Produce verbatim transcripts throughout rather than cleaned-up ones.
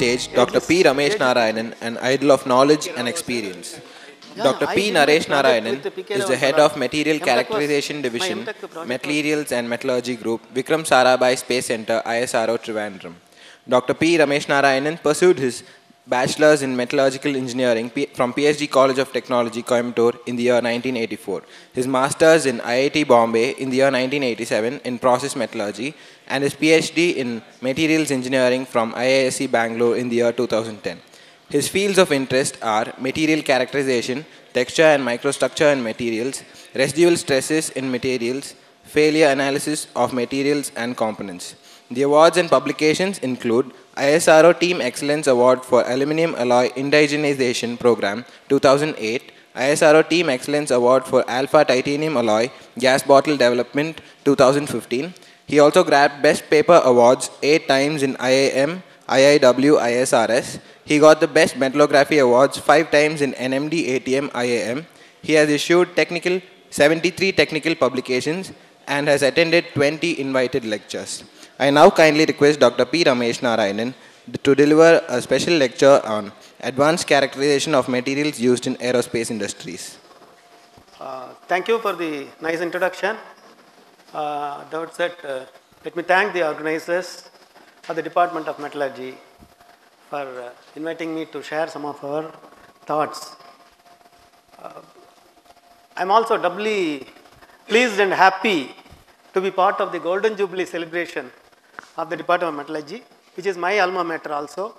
stage Doctor P. Ramesh Narayanan, an idol of knowledge and experience. Doctor P. Naresh Narayanan is the head of Material Characterization Division, Materials and Metallurgy Group, Vikram Sarabhai Space Center, I S R O, Trivandrum. Doctor P. Ramesh Narayanan pursued his Bachelor's in Metallurgical Engineering from P S G College of Technology, Coimbatore in the year nineteen eighty-four, his Master's in I I T Bombay in the year nineteen eighty-seven in Process Metallurgy, and his PhD in Materials Engineering from I I S C Bangalore in the year two thousand ten. His fields of interest are material characterization, texture and microstructure in materials, residual stresses in materials, failure analysis of materials and components. The awards and publications include I S R O Team Excellence Award for Aluminum Alloy Indigenization Program two thousand eight, I S R O Team Excellence Award for Alpha Titanium Alloy Gas Bottle Development two thousand fifteen. He also grabbed Best Paper Awards eight times in I I M, I I W, I S R S. He got the Best Metallography Awards five times in N M D, A T M, I I M. He has issued technical seventy-three technical publications and has attended twenty invited lectures. I now kindly request Doctor P. Ramesh Narayanan to deliver a special lecture on advanced characterization of materials used in aerospace industries. Uh, thank you for the nice introduction. Uh, that said, uh, let me thank the organizers of the Department of Metallurgy for uh, inviting me to share some of our thoughts. Uh, I am also doubly pleased and happy to be part of the Golden Jubilee celebration of the Department of Metallurgy, which is my alma mater also.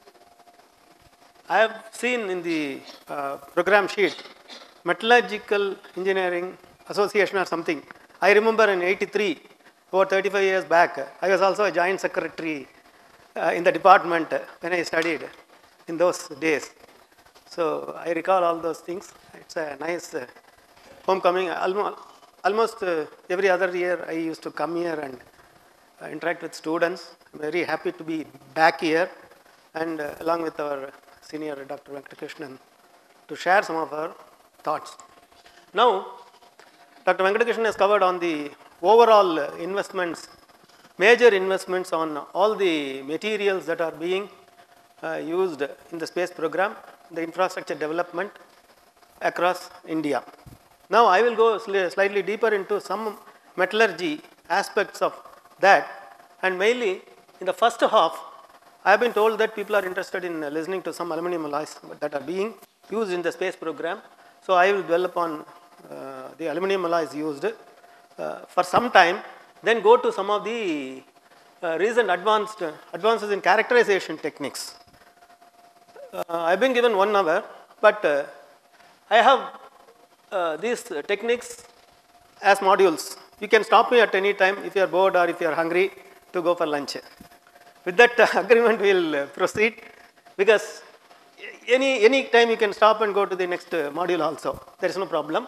I have seen in the uh, program sheet, Metallurgical Engineering Association or something. I remember in eighty-three, about thirty-five years back, I was also a joint secretary uh, in the department when I studied in those days. So I recall all those things. It's a nice uh, homecoming. Almost, almost uh, every other year I used to come here and uh, interact with students. I'm very happy to be back here and uh, along with our senior Doctor Venkatakrishnan to share some of our thoughts. Now, Doctor Venkatakrishnan has covered on the overall investments, major investments on all the materials that are being uh, used in the space program, the infrastructure development across India. Now, I will go slightly deeper into some metallurgy aspects of that, and mainly in the first half, I have been told that people are interested in listening to some aluminum alloys that are being used in the space program. So, I will dwell upon uh, the aluminum alloys used uh, for some time, then go to some of the uh, recent advanced uh, advances in characterization techniques. Uh, I have been given one hour, but uh, I have uh, these techniques as modules. You can stop me at any time if you are bored or if you are hungry to go for lunch. With that uh, agreement, we will uh, proceed, because any, any time you can stop and go to the next uh, module also. There is no problem.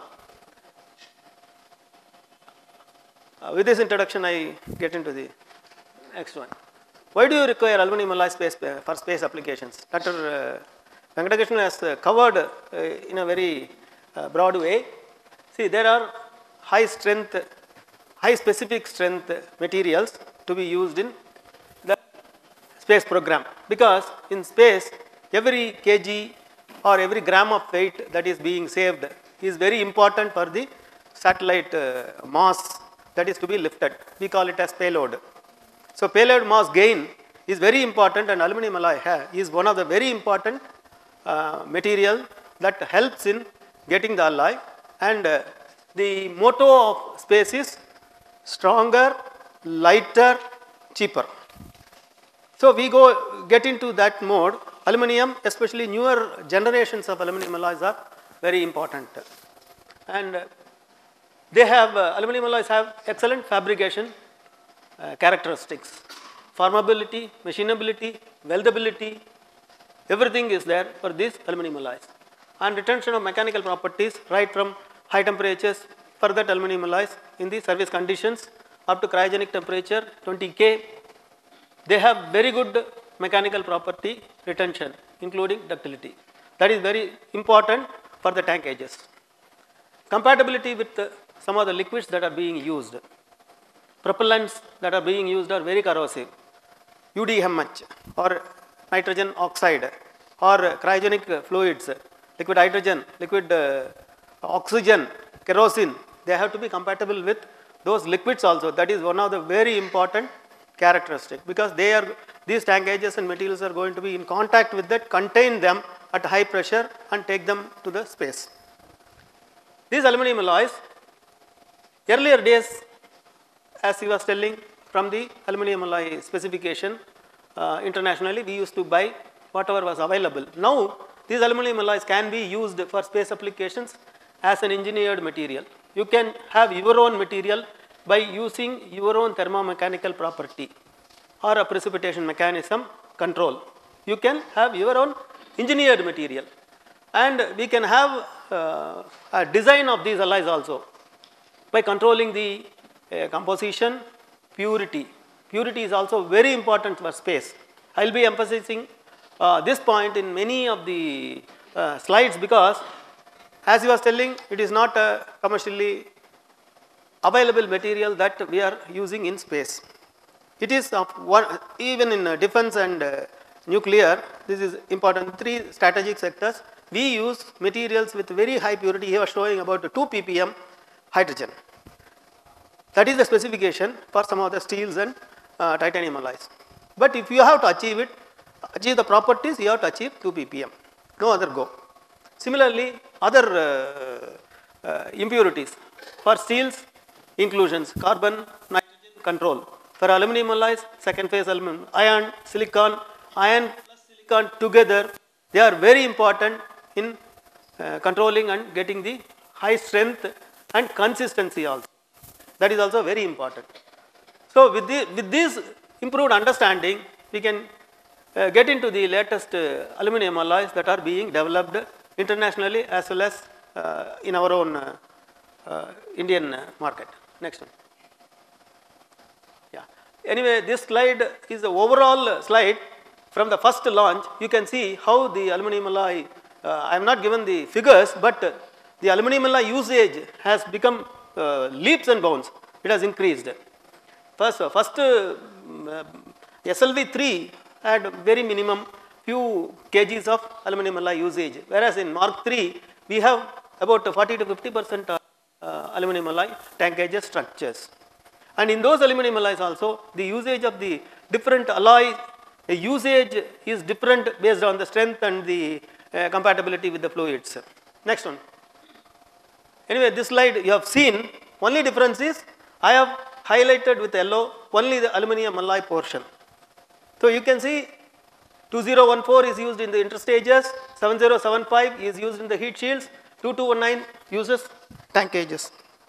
Uh, with this introduction, I get into the next one. Why do you require aluminum alloy space uh, for space applications? Doctor Uh, Venkatakrishnan has uh, covered uh, in a very uh, broad way. See, there are high strength, high specific strength materials to be used in the space program, because in space every kg or every gram of weight that is being saved is very important for the satellite uh, mass that is to be lifted. We call it as payload. So, payload mass gain is very important, and aluminum alloy is one of the very important uh, material that helps in getting the alloy, and uh, the motto of space is stronger, lighter, cheaper. So, we go get into that mode. Aluminum, especially newer generations of aluminum alloys, are very important, and uh, they have uh, aluminum alloys have excellent fabrication uh, characteristics, formability, machinability, weldability, everything is there for these aluminum alloys, and retention of mechanical properties right from high temperatures for that aluminum alloys in the service conditions up to cryogenic temperature twenty K. They have very good mechanical property retention, including ductility. That is very important for the tank ages. Compatibility with uh, some of the liquids that are being used. Propellants that are being used are very corrosive. U D M H or nitrogen oxide or cryogenic fluids, liquid hydrogen, liquid uh, oxygen, kerosene, they have to be compatible with those liquids also. That is one of the very important characteristic, because they are, these tank gauges and materials are going to be in contact with that, contain them at high pressure and take them to the space. These aluminum alloys, earlier days, as he was telling, from the aluminum alloy specification uh, internationally, we used to buy whatever was available. Now, these aluminum alloys can be used for space applications as an engineered material. You can have your own material by using your own thermomechanical property or a precipitation mechanism control. You can have your own engineered material, and we can have uh, a design of these alloys also by controlling the uh, composition, purity. Purity is also very important for space. I will be emphasizing uh, this point in many of the uh, slides, because as he was telling, it is not a commercially available material that we are using in space. It is of one, even in uh, defense and uh, nuclear, this is important. Three strategic sectors, we use materials with very high purity. He was showing about two p p m hydrogen. That is the specification for some of the steels and uh, titanium alloys. But if you have to achieve it, achieve the properties, you have to achieve two p p m, no other go. Similarly, other uh, uh, impurities for steels, inclusions, carbon, nitrogen, control. For aluminum alloys, second phase aluminum, iron, silicon, iron plus silicon together, they are very important in uh, controlling and getting the high strength and consistency also. That is also very important. So, with, the, with this improved understanding, we can uh, get into the latest uh, aluminum alloys that are being developed internationally as well as uh, in our own uh, uh, Indian uh, market. Next one. Yeah. Anyway, this slide is the overall slide from the first launch. You can see how the aluminum alloy, uh, I have not given the figures, but uh, the aluminum alloy usage has become uh, leaps and bounds. It has increased. First, uh, first uh, uh, S L V three had very minimum few kgs of aluminum alloy usage, whereas in Mark three we have about forty to fifty percent of uh, aluminum alloy tank gauge structures. And in those aluminum alloys also, the usage of the different alloy the usage is different based on the strength and the uh, compatibility with the fluids. Next one. Anyway, this slide you have seen, only difference is I have highlighted with yellow only the aluminum alloy portion. So, you can see two zero one four is used in the interstages, seven zero seven five is used in the heat shields, two two one nine uses tank gauges.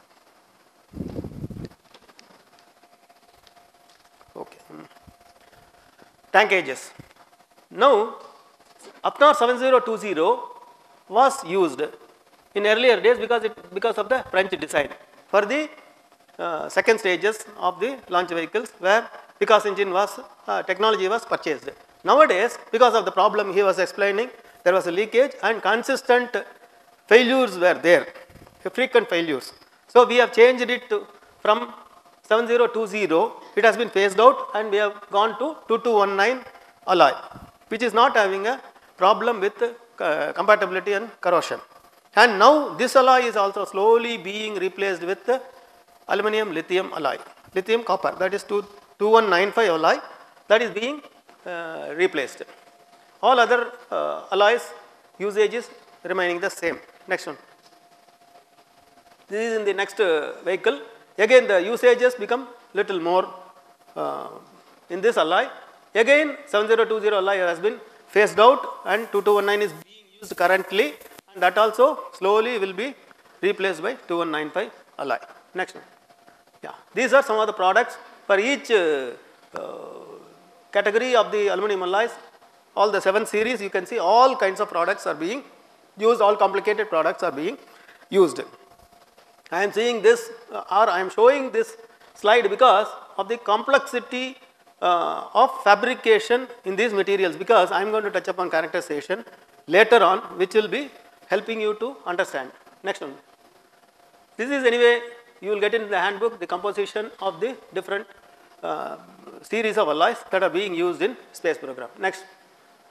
Okay. Tank gauges. Now, Apnar seven zero two zero was used in earlier days because it because of the French design for the uh, second stages of the launch vehicles, where Picasso engine was uh, technology was purchased. Nowadays, because of the problem he was explaining, there was a leakage and consistent failures were there, frequent failures. So, we have changed it to, from seven zero two zero, it has been phased out and we have gone to two two one nine alloy, which is not having a problem with uh, compatibility and corrosion. And now this alloy is also slowly being replaced with the aluminum lithium alloy, lithium copper, that is two one nine five alloy, that is being uh, replaced. All other uh, alloys usage is remaining the same. Next one. This is in the next uh, vehicle. Again the usages become little more uh, in this alloy. Again seven zero two zero alloy has been phased out and two two one nine is being used currently, and that also slowly will be replaced by two one nine five alloy. Next one. Yeah, these are some of the products for each uh, uh, category of the aluminum alloys. All the seven series, you can see all kinds of products are being used, all complicated products are being used. I am seeing this uh, or I am showing this slide because of the complexity uh, of fabrication in these materials, because I am going to touch upon characterization later on, which will be helping you to understand. Next one. This is anyway, you will get in the handbook the composition of the different uh, series of alloys that are being used in space program. Next.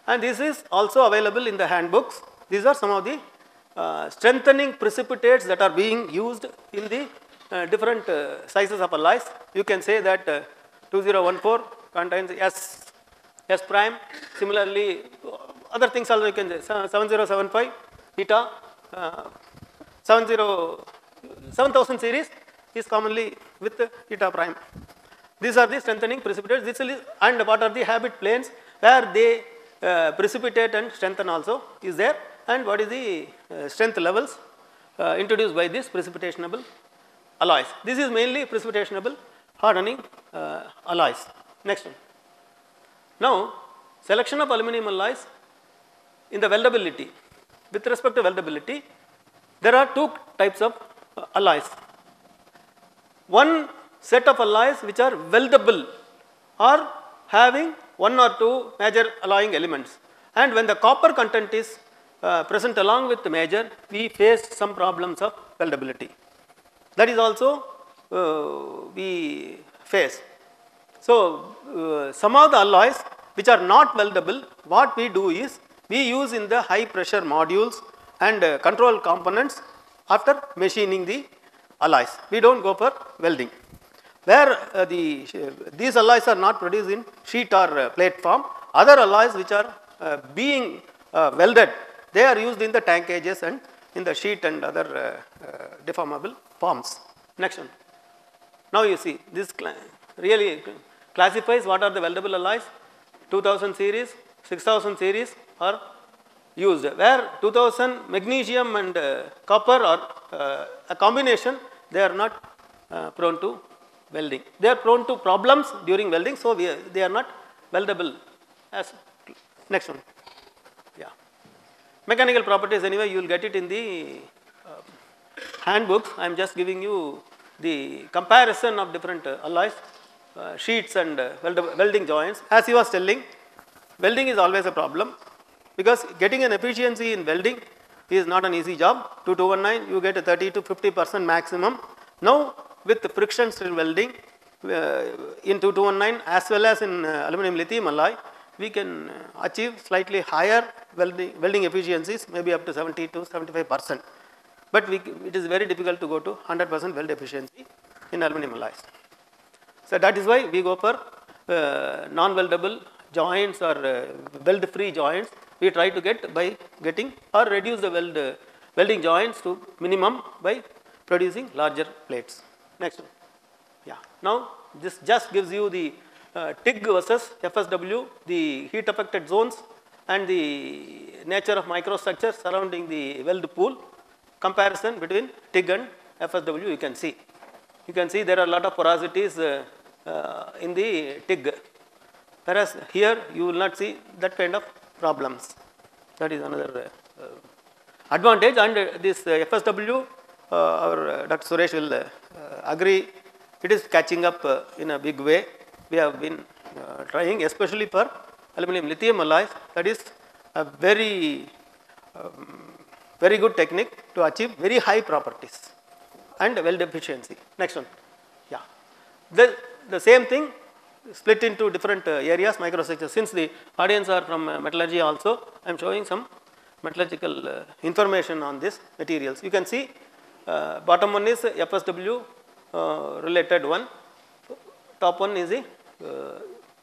and this is also available in the handbooks. These are some of the uh, strengthening precipitates that are being used in the uh, different uh, sizes of alloys. You can say that uh, two zero one four contains S, S prime. Similarly, other things also you can say seven zero seven five eta, uh, seven thousand series is commonly with eta prime. These are the strengthening precipitates. This is, and what are the habit planes where they uh, precipitate and strengthen also is there, and what is the uh, strength levels uh, introduced by this precipitationable alloys. This is mainly precipitationable hardening uh, alloys. Next one. Now, selection of aluminum alloys in the weldability. With respect to weldability, there are two types of uh, alloys. One set of alloys which are weldable or having one or two major alloying elements, and when the copper content is uh, present along with the major, we face some problems of weldability. That is also uh, we face. So, uh, some of the alloys which are not weldable, what we do is we use in the high pressure modules and uh, control components after machining the alloys. We do not go for welding. Where uh, the uh, these alloys are not produced in sheet or uh, plate form, other alloys which are uh, being uh, welded, they are used in the tank cages and in the sheet and other uh, uh, deformable forms. Next one. Now you see this cl really classifies what are the weldable alloys. two thousand series, six thousand series are used, where two thousand magnesium and uh, copper are uh, a combination, they are not uh, prone to welding. They are prone to problems during welding, so we are, they are not weldable. As next one. Yeah. Mechanical properties, anyway, you will get it in the uh, handbooks. I am just giving you the comparison of different uh, alloys, uh, sheets and uh, weld welding joints. As he was telling, welding is always a problem, because getting an efficiency in welding is not an easy job. two two one nine, you get a thirty to fifty percent maximum. Now, with the friction stir welding uh, in two two one nine as well as in uh, aluminum lithium alloy, we can uh, achieve slightly higher welding, welding efficiencies, maybe up to seventy to seventy-five percent. But we, it is very difficult to go to one hundred percent weld efficiency in aluminum alloys. So, that is why we go for uh, non-weldable joints or uh, weld free joints. We try to get by getting or reduce the weld, uh, welding joints to minimum by producing larger plates. Next one. Yeah. Now, this just gives you the uh, T I G versus F S W, the heat affected zones and the nature of microstructures surrounding the weld pool. Comparison between T I G and F S W you can see. You can see there are a lot of porosities uh, uh, in the T I G, whereas here you will not see that kind of problems. That is another uh, advantage, and uh, this uh, F S W, uh, our uh, Doctor Suresh will uh, uh, agree, it is catching up uh, in a big way. We have been uh, trying, especially for aluminum lithium alloys. That is a very um, very good technique to achieve very high properties and weld efficiency. Next one. Yeah. The, the same thing split into different uh, areas, microstructures. Since the audience are from uh, metallurgy also, I am showing some metallurgical uh, information on these materials. You can see uh, bottom one is F S W uh, related one, top one is the uh,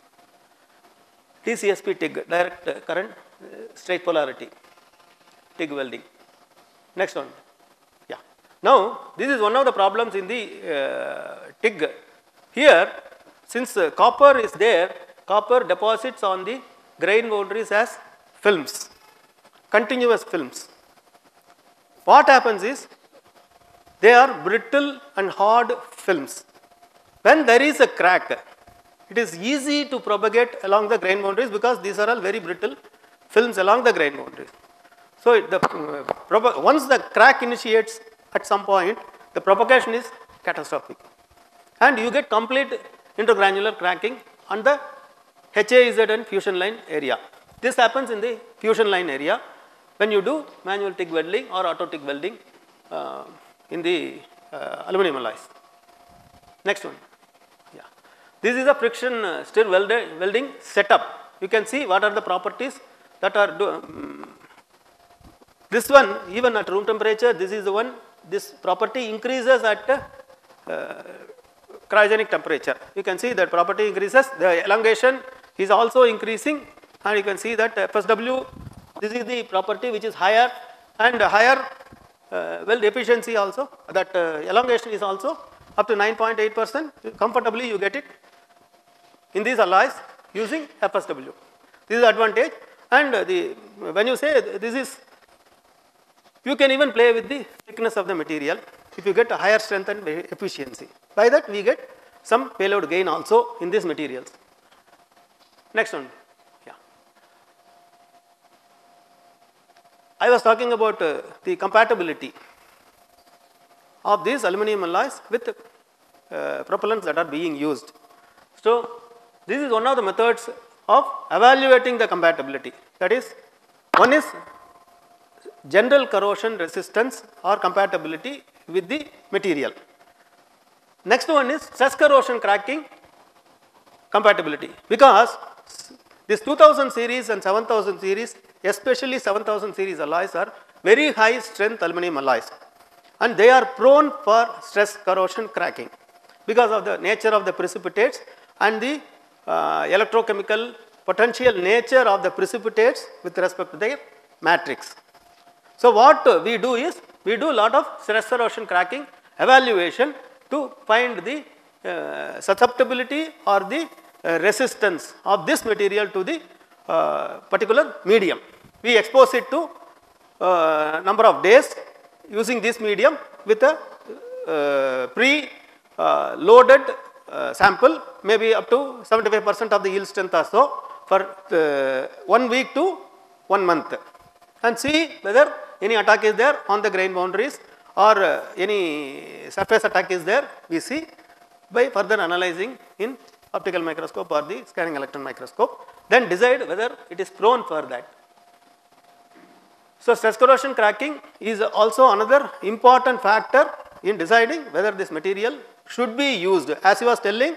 D C S P T I G, direct current uh, straight polarity T I G welding. Next one. Yeah. Now, this is one of the problems in the uh, T I G. Here, since uh, copper is there, copper deposits on the grain boundaries as films, continuous films. What happens is, they are brittle and hard films. When there is a crack, it is easy to propagate along the grain boundaries, because these are all very brittle films along the grain boundaries. So, the, uh, once the crack initiates at some point, the propagation is catastrophic, and you get complete intergranular cracking on the H A Z and fusion line area. This happens in the fusion line area when you do manual T I G welding or auto T I G welding uh, in the uh, aluminum alloys. Next one. Yeah. This is a friction uh, stir welding setup. You can see what are the properties that are do, um, this one even at room temperature, this is the one, this property increases at uh, cryogenic temperature. You can see that property increases, the elongation is also increasing, and you can see that F S W, this is the property which is higher, and higher uh, weld efficiency also, that uh, elongation is also up to nine point eight percent, comfortably you get it in these alloys using F S W. This is the advantage, and the when you say this is, you can even play with the thickness of the material if you get a higher strength and efficiency. By that we get some payload gain also in these materials. Next one. Yeah. I was talking about uh, the compatibility of these aluminum alloys with uh, propellants that are being used. So, this is one of the methods of evaluating the compatibility. That is, one is general corrosion resistance or compatibility with the material. Next one is stress corrosion cracking compatibility, because this two thousand series and seven thousand series, especially seven thousand series alloys, are very high strength aluminum alloys, and they are prone for stress corrosion cracking because of the nature of the precipitates and the uh, electrochemical potential nature of the precipitates with respect to their matrix. So, what we do is, we do a lot of stress corrosion cracking evaluation to find the uh, susceptibility or the uh, resistance of this material to the uh, particular medium. We expose it to uh, number of days using this medium with a uh, pre uh, loaded uh, sample, maybe up to seventy-five percent of the yield strength or so, for uh, one week to one month, and see whether any attack is there on the grain boundaries or uh, any surface attack is there, we see by further analyzing in optical microscope or the scanning electron microscope, then decide whether it is prone for that. So, stress corrosion cracking is also another important factor in deciding whether this material should be used. As he was telling,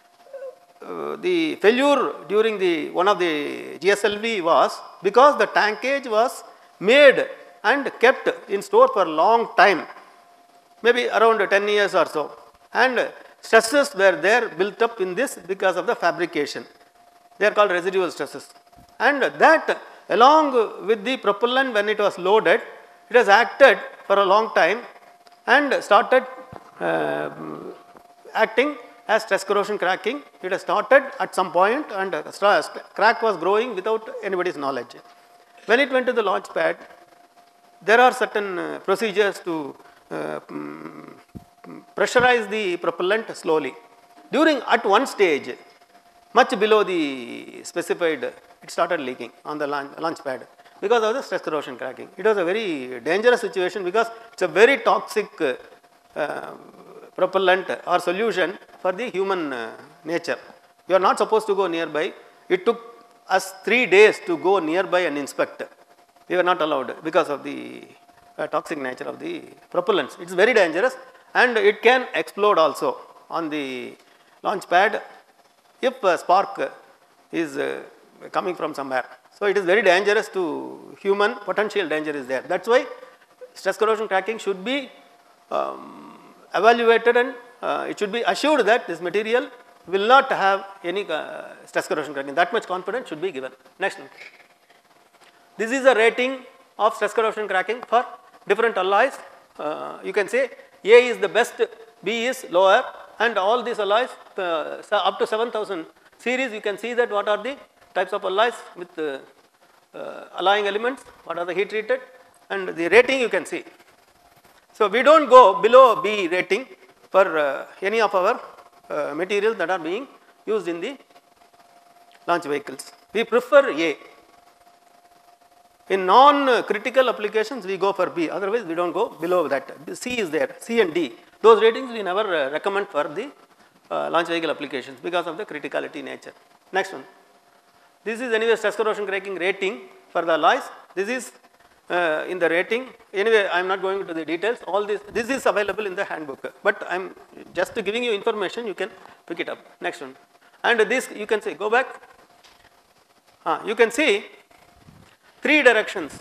uh, the failure during the one of the G S L V was because the tankage was made and kept in store for a long time, maybe around ten years or so, and stresses were there built up in this because of the fabrication. They are called residual stresses, and that along with the propellant, when it was loaded, it has acted for a long time and started uh, acting as stress corrosion cracking. It has started at some point, and crack was growing without anybody's knowledge. When it went to the launch pad, there are certain uh, procedures to uh, pressurize the propellant slowly. During at one stage, much below the specified, it started leaking on the launch, launch pad because of the stress corrosion cracking. It was a very dangerous situation because it's a very toxic uh, uh, propellant or solution for the human uh, nature. You are not supposed to go nearby. It took us three days to go nearby and inspect. We were not allowed because of the uh, toxic nature of the propellants. It is very dangerous, and it can explode also on the launch pad if a spark is uh, coming from somewhere. So, it is very dangerous to human, potential danger is there. That is why stress corrosion cracking should be um, evaluated, and uh, it should be assured that this material will not have any uh, stress corrosion cracking. That much confidence should be given. Next one. This is a rating of stress corrosion cracking for different alloys. Uh, you can say A is the best, B is lower, and all these alloys uh, up to seven thousand series, you can see that what are the types of alloys with uh, uh, alloying elements, what are the heat treated, and the rating you can see. So, we do not go below B rating for uh, any of our uh, materials that are being used in the launch vehicles. We prefer A. In non-critical applications, we go for B, otherwise we do not go below that. C is there, C and D. Those ratings we never uh, recommend for the uh, launch vehicle applications because of the criticality nature. Next one. This is anyway stress corrosion cracking rating for the alloys. This is uh, in the rating. Anyway, I am not going into the details. All this, this is available in the handbook, but I am just giving you information, you can pick it up. Next one. And this you can say, go back. Uh, you can see three directions,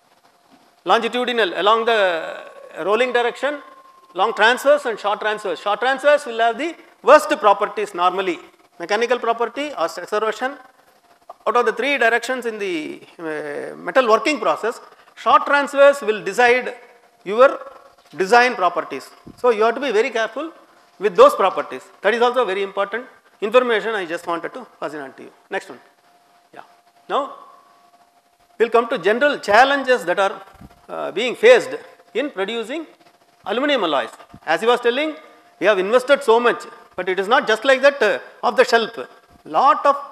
longitudinal along the rolling direction, long transverse and short transverse. Short transverse will have the worst properties normally, mechanical property or stress corrosion. Out of the three directions in the uh, metal working process, short transverse will decide your design properties. So you have to be very careful with those properties. That is also very important information I just wanted to pass it on to you. Next one. Yeah. Now we will come to general challenges that are uh, being faced in producing aluminum alloys. As he was telling, we have invested so much, but it is not just like that uh, off the shelf. Lot of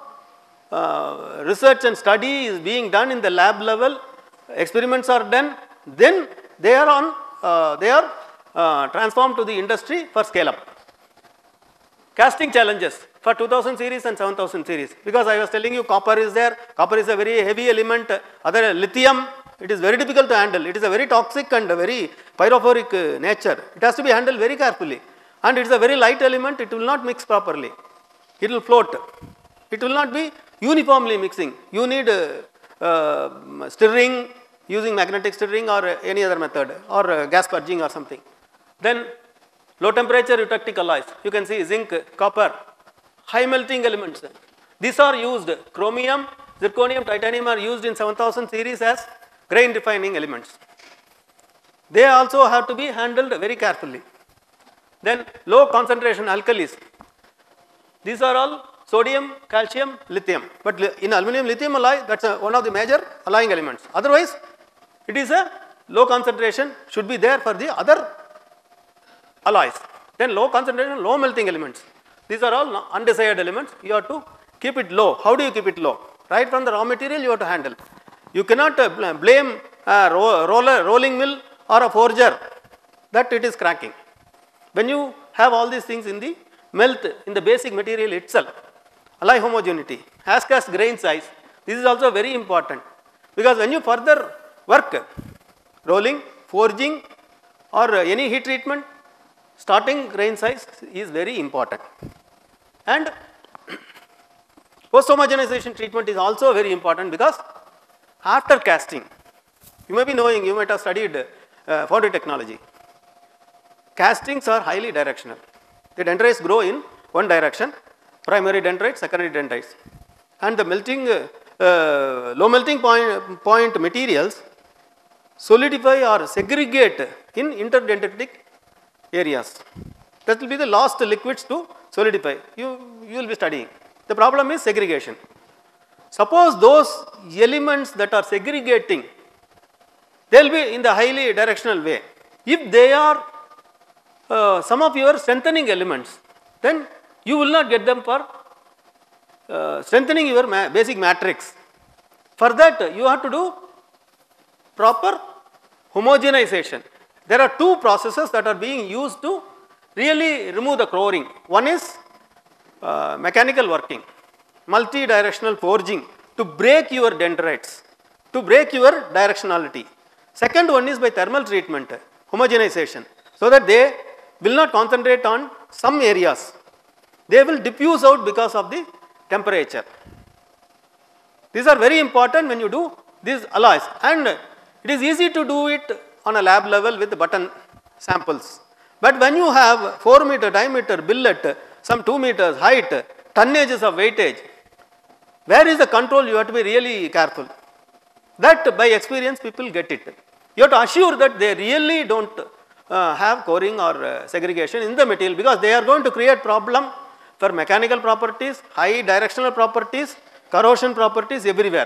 uh, research and study is being done in the lab level, experiments are done, then they are on, uh, they are uh, transformed to the industry for scale up. Casting challenges for two thousand series and seven thousand series, because I was telling you copper is there, copper is a very heavy element, other lithium, it is very difficult to handle, it is a very toxic and a very pyrophoric uh, nature, it has to be handled very carefully, and it is a very light element, it will not mix properly, it will float, it will not be uniformly mixing, you need uh, uh, stirring, using magnetic stirring or uh, any other method, or uh, gas purging or something. Then low temperature eutectic alloys, you can see zinc, copper, high melting elements. These are used, chromium, zirconium, titanium are used in seven thousand series as grain refining elements. They also have to be handled very carefully. Then low concentration alkalis, these are all sodium, calcium, lithium, but in aluminum lithium alloy, that is one of the major alloying elements. Otherwise, it is a low concentration, should be there for the other alloys. Then low concentration, low melting elements. These are all undesired elements. You have to keep it low. How do you keep it low? Right from the raw material you have to handle. You cannot uh, blame a ro roller, rolling mill or a forger that it is cracking. When you have all these things in the melt, in the basic material itself, alloy homogeneity, as cast grain size, this is also very important, because when you further work, rolling, forging or any heat treatment, starting grain size is very important. And post homogenization treatment is also very important, because after casting, you may be knowing, you might have studied uh, foundry technology, castings are highly directional. The dendrites grow in one direction, primary dendrites, secondary dendrites, and the melting uh, uh, low melting point, point materials solidify or segregate in interdendritic areas. That will be the last liquids to solidify. You, you will be studying. The problem is segregation. Suppose those elements that are segregating, they will be in the highly directional way. If they are uh, some of your strengthening elements, then you will not get them for uh, strengthening your ma basic matrix. For that, you have to do proper homogenization. There are two processes that are being used to really remove the coring. One is uh, mechanical working, multi-directional forging to break your dendrites, to break your directionality. Second one is by thermal treatment, homogenization, so that they will not concentrate on some areas. They will diffuse out because of the temperature. These are very important when you do these alloys, and it is easy to do it on a lab level with button samples. But when you have four meter diameter billet, some two meters height, tonnages of weightage, where is the control? You have to be really careful. That by experience people get it. You have to assure that they really don't uh, have coring or uh, segregation in the material, because they are going to create problem for mechanical properties, high directional properties, corrosion properties everywhere.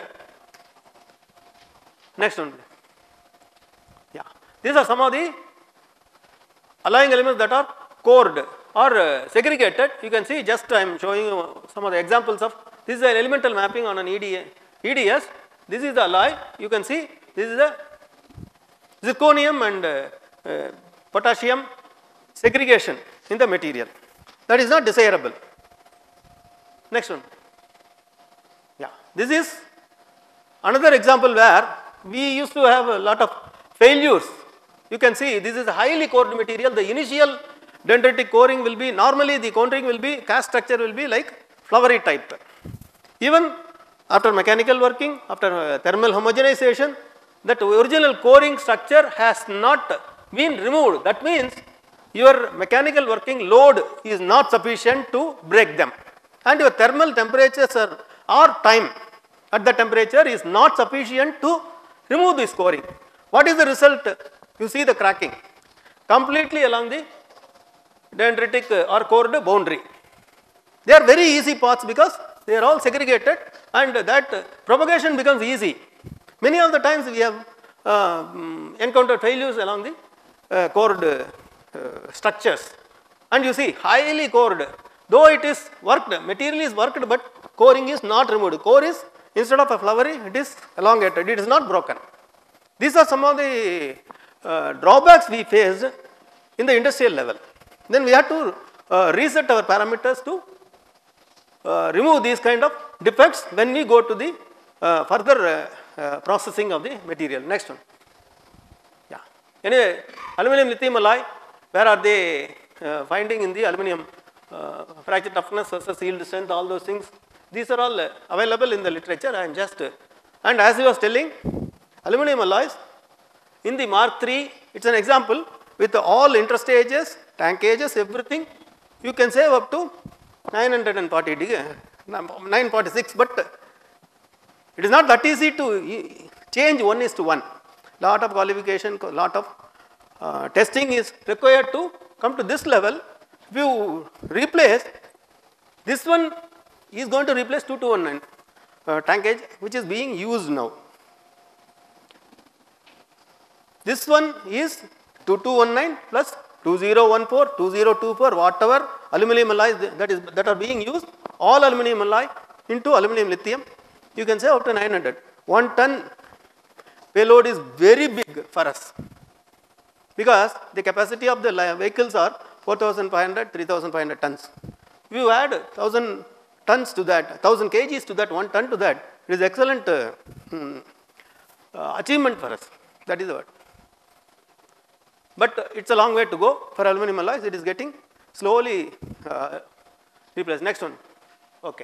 Next one. Yeah, these are some of the alloying elements that are cored or uh, segregated. You can see, just I am showing you some of the examples of this is an elemental mapping on an E D A, E D S. This is the alloy. You can see this is the zirconium and uh, uh, potassium segregation in the material. That is not desirable. Next one. Yeah, this is another example where we used to have a lot of failures. You can see this is a highly cored material. The initial dendritic coring will be, normally the coring will be, cast structure will be like flowery type. Even After mechanical working, after uh, thermal homogenization, that original coring structure has not been removed. That means your mechanical working load is not sufficient to break them, and your thermal temperatures are, or time at the temperature is not sufficient to remove this coring. What is the result? You see the cracking completely along the dendritic or cored boundary. They are very easy paths because they are all segregated, and that propagation becomes easy. Many of the times we have uh, encountered failures along the uh, cored uh, structures, and you see highly cored, though it is worked, material is worked, but coring is not removed. Core is, instead of a flowery, it is elongated, it is not broken. These are some of the uh, drawbacks we faced in the industrial level. Then we had to uh, reset our parameters to uh, remove these kind of defects when we go to the uh, further uh, uh, processing of the material. Next one. Yeah. Anyway, aluminum lithium alloy, where are they uh, finding in the aluminum uh, fracture toughness versus yield strength, all those things. These are all uh, available in the literature. I am just, uh, and as I was telling, aluminum alloys in the Mark three, it is an example with all interstages, tank ages, everything. You can save up to nine hundred forty degree, nine forty-six, but it is not that easy to change one is to one. Lot of qualification, lot of uh, testing is required to come to this level. If you replace, this one is going to replace two two one nine uh, tank gauge, which is being used now. This one is two two one nine plus two zero one four, two zero two four, whatever aluminum alloys that is that are being used, all aluminum alloy into aluminum lithium, you can say up to nine hundred. One ton payload is very big for us, because the capacity of the vehicles are four thousand five hundred, three thousand five hundred tons. If you add one thousand tons to that, one thousand kgs to that, one ton to that, it is excellent uh, hmm, uh, achievement for us. That is the word. But uh, it is a long way to go for aluminum alloys. It is getting slowly uh, replaced. Next one. Okay.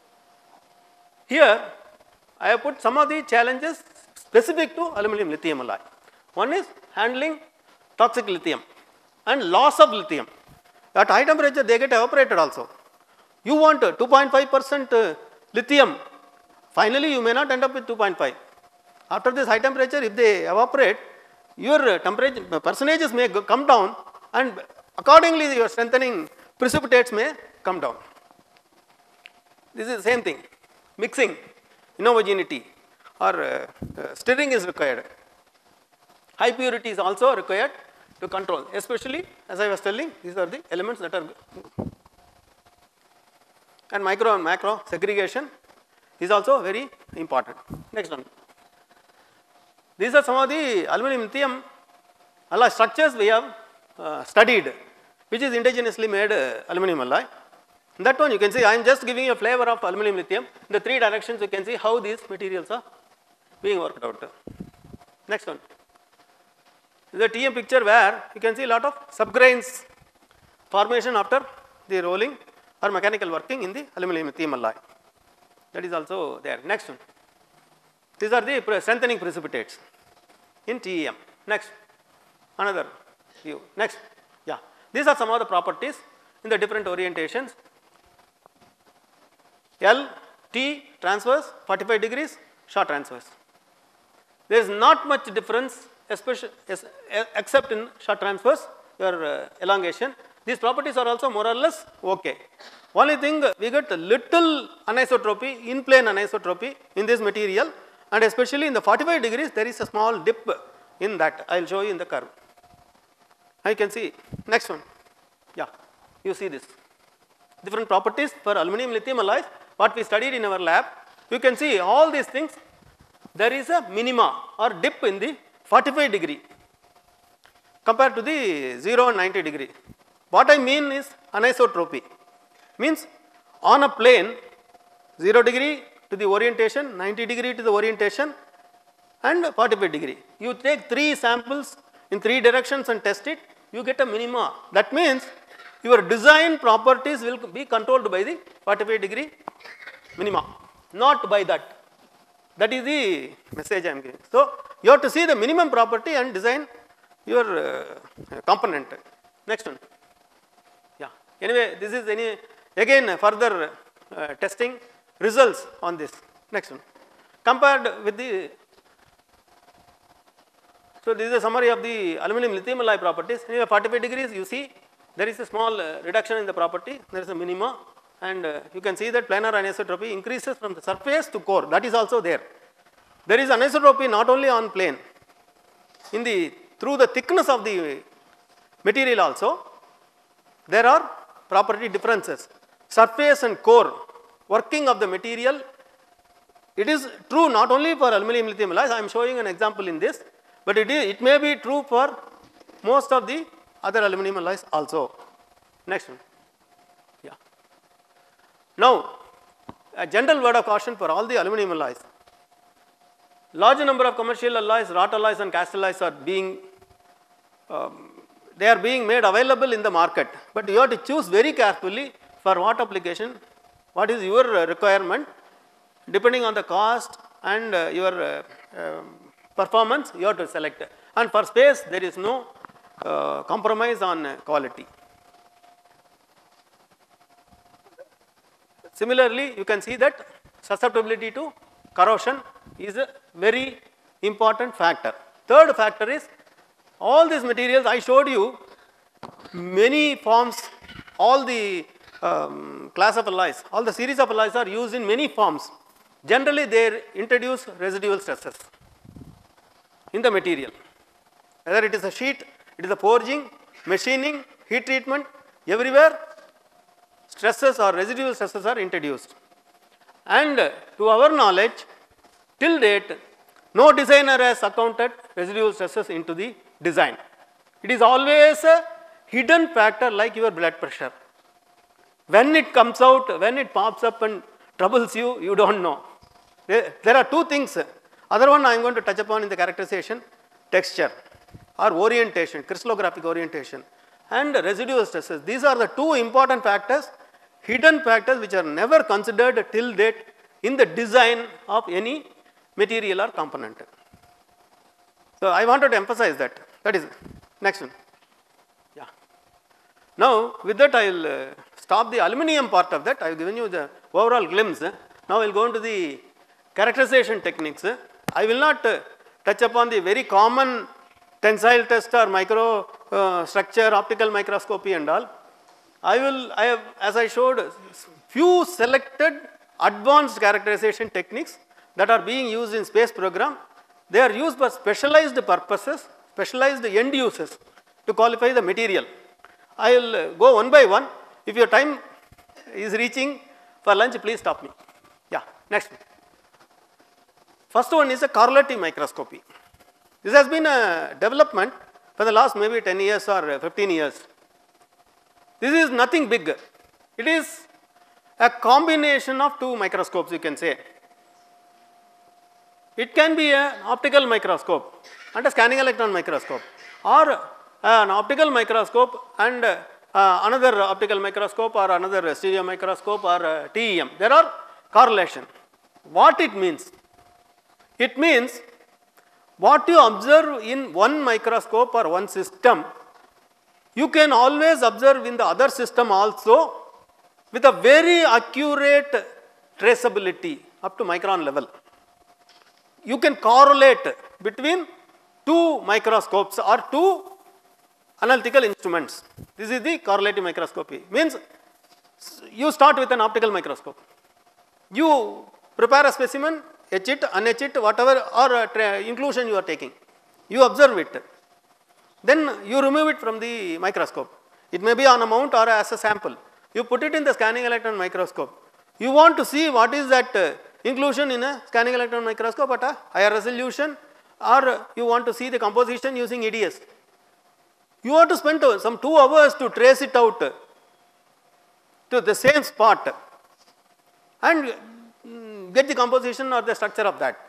Here I have put some of the challenges specific to aluminum lithium alloy. One is handling toxic lithium and loss of lithium. At high temperature they get evaporated also. You want two point five percent lithium, finally you may not end up with two point five. After this high temperature, if they evaporate, your temperature percentages may go, come down, and accordingly your strengthening precipitates may come down. This is the same thing. Mixing, inhomogeneity or uh, uh, stirring is required. High purity is also required to control, especially as I was telling, these are the elements that are, and micro and macro segregation is also very important. Next one. These are some of the aluminum lithium alloy structures we have uh, studied, which is indigenously made uh, aluminum alloy. In that one you can see, I am just giving you a flavor of aluminum lithium. In the three directions you can see how these materials are being worked out. Next one. This is a T M picture where you can see a lot of subgrains formation after the rolling or mechanical working in the aluminum lithium alloy. That is also there. Next one. These are the strengthening precipitates in T E M. Next. Another view. Next. Yeah. These are some of the properties in the different orientations. L, T, transverse, forty-five degrees, short transverse. There is not much difference, especially except in short transverse, your uh, elongation. These properties are also more or less okay. Only thing, we get a little anisotropy, in plane anisotropy in this material, and especially in the forty-five degrees there is a small dip in that. I will show you in the curve. I can see. Next one. Yeah, you see this. Different properties for aluminum lithium alloys, what we studied in our lab. You can see all these things. There is a minima or dip in the forty-five degree compared to the zero and ninety degree. What I mean is anisotropy. Means on a plane, zero degree to the orientation, ninety degree to the orientation, and forty-five degree. You take three samples in three directions and test it, you get a minima. That means your design properties will be controlled by the forty-five degree minima. not by that. That is the message I am giving. So, you have to see the minimum property and design your uh, component. Next one. Yeah. Anyway, this is any again further uh, testing results on this. Next one. Compared with the, so this is a summary of the aluminum lithium alloy properties. Anyway, forty-five degrees, you see there is a small uh, reduction in the property, there is a minima, and uh, you can see that planar anisotropy increases from the surface to core, that is also there. There is anisotropy not only on plane, in the through the thickness of the material also, there are property differences. Surface and core working of the material, it is true not only for aluminum lithium alloys, I am showing an example in this, but it is, it may be true for most of the other aluminum alloys also. Next one. Yeah. Now, a general word of caution for all the aluminum alloys. Large number of commercial alloys, wrought alloys and cast alloys are being, um, they are being made available in the market, but you have to choose very carefully for what application, what is your requirement, depending on the cost and uh, your uh, uh, performance, you have to select. And for space, there is no uh, compromise on uh, quality. Similarly, you can see that susceptibility to corrosion is a very important factor. Third factor is all these materials I showed you, many forms, all the um, class of alloys, all the series of alloys are used in many forms. Generally, they introduce residual stresses in the material. Whether it is a sheet, it is a forging, machining, heat treatment, everywhere stresses or residual stresses are introduced. And to our knowledge, till date, no designer has accounted residual stresses into the design. It is always a hidden factor like your blood pressure. When it comes out, when it pops up and troubles you, you do not know. There are two things. Other one I am going to touch upon in the characterization, texture or orientation, crystallographic orientation and residual stresses. These are the two important factors, hidden factors which are never considered till date in the design of any material or component. So, I wanted to emphasize that. That is next one. Yeah. Now, with that I will uh, stop the aluminum part of that. I have given you the overall glimpse. Now, I will go into the characterization techniques. I will not uh, touch upon the very common tensile test or micro uh, structure, optical microscopy and all. I will, I have, as I showed, few selected advanced characterization techniques that are being used in space program. They are used for specialized purposes, specialized end uses to qualify the material. I will uh, go one by one. If your time is reaching for lunch, please stop me. Yeah, next one. First one is a correlative microscopy. This has been a development for the last maybe ten years or fifteen years. This is nothing big. It is a combination of two microscopes, you can say. It can be an optical microscope and a scanning electron microscope, or an optical microscope and uh, another optical microscope or another stereo microscope or uh, T E M. There are correlation. What it means? It means what you observe in one microscope or one system, you can always observe in the other system also with a very accurate traceability up to micron level. You can correlate between two microscopes or two analytical instruments. This is the correlative microscopy. Means you start with an optical microscope. You prepare a specimen, etch it, unetch it, whatever or inclusion you are taking. You observe it. Then you remove it from the microscope. It may be on a mount or as a sample. You put it in the scanning electron microscope. You want to see what is that uh, inclusion in a scanning electron microscope at a higher resolution, or you want to see the composition using E D S. You have to spend uh, some two hours to trace it out uh, to the same spot and mm, get the composition or the structure of that.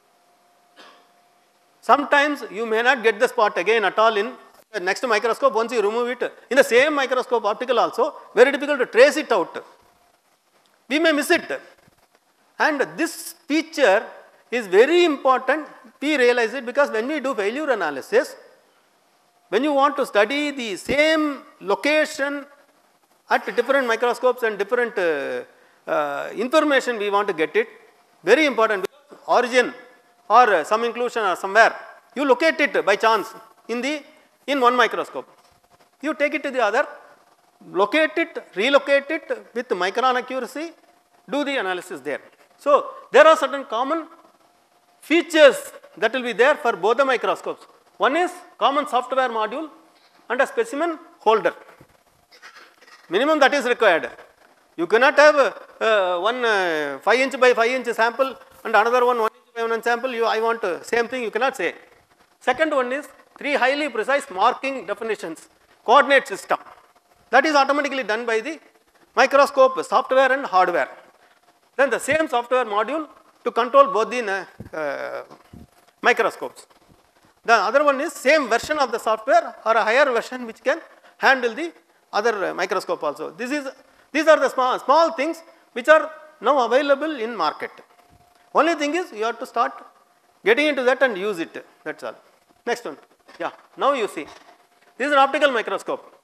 Sometimes you may not get the spot again at all in the next microscope. Once you remove it, in the same microscope optical also, very difficult to trace it out. We may miss it. And this feature is very important, we realize it, because when we do failure analysis, when you want to study the same location at different microscopes and different uh, uh, information we want to get it, very important, origin or uh, some inclusion or somewhere, you locate it by chance in the in one microscope. You take it to the other, locate it, relocate it with micron accuracy, do the analysis there. So, there are certain common features that will be there for both the microscopes. One is common software module and a specimen holder. Minimum that is required. You cannot have uh, one uh, five inch by five inch sample and another one one inch by one inch sample. You, I want uh, same thing, you cannot say. Second one is three highly precise marking definitions, coordinate system. That is automatically done by the microscope software and hardware. Then the same software module to control both the uh, microscopes. The other one is same version of the software or a higher version which can handle the other uh, microscope also. This is, these are the small, small things which are now available in market. Only thing is you have to start getting into that and use it, that is all. Next one, yeah, now you see, this is an optical microscope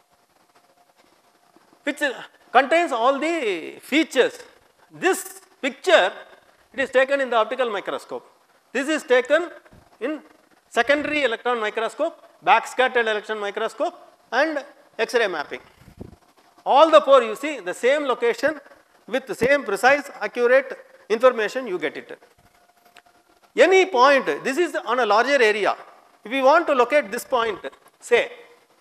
which contains all the features. This picture, it is taken in the optical microscope. This is taken in secondary electron microscope, backscattered electron microscope and X-ray mapping. All the four you see the same location with the same precise accurate information you get it. Any point, this is on a larger area. If you want to locate this point, say,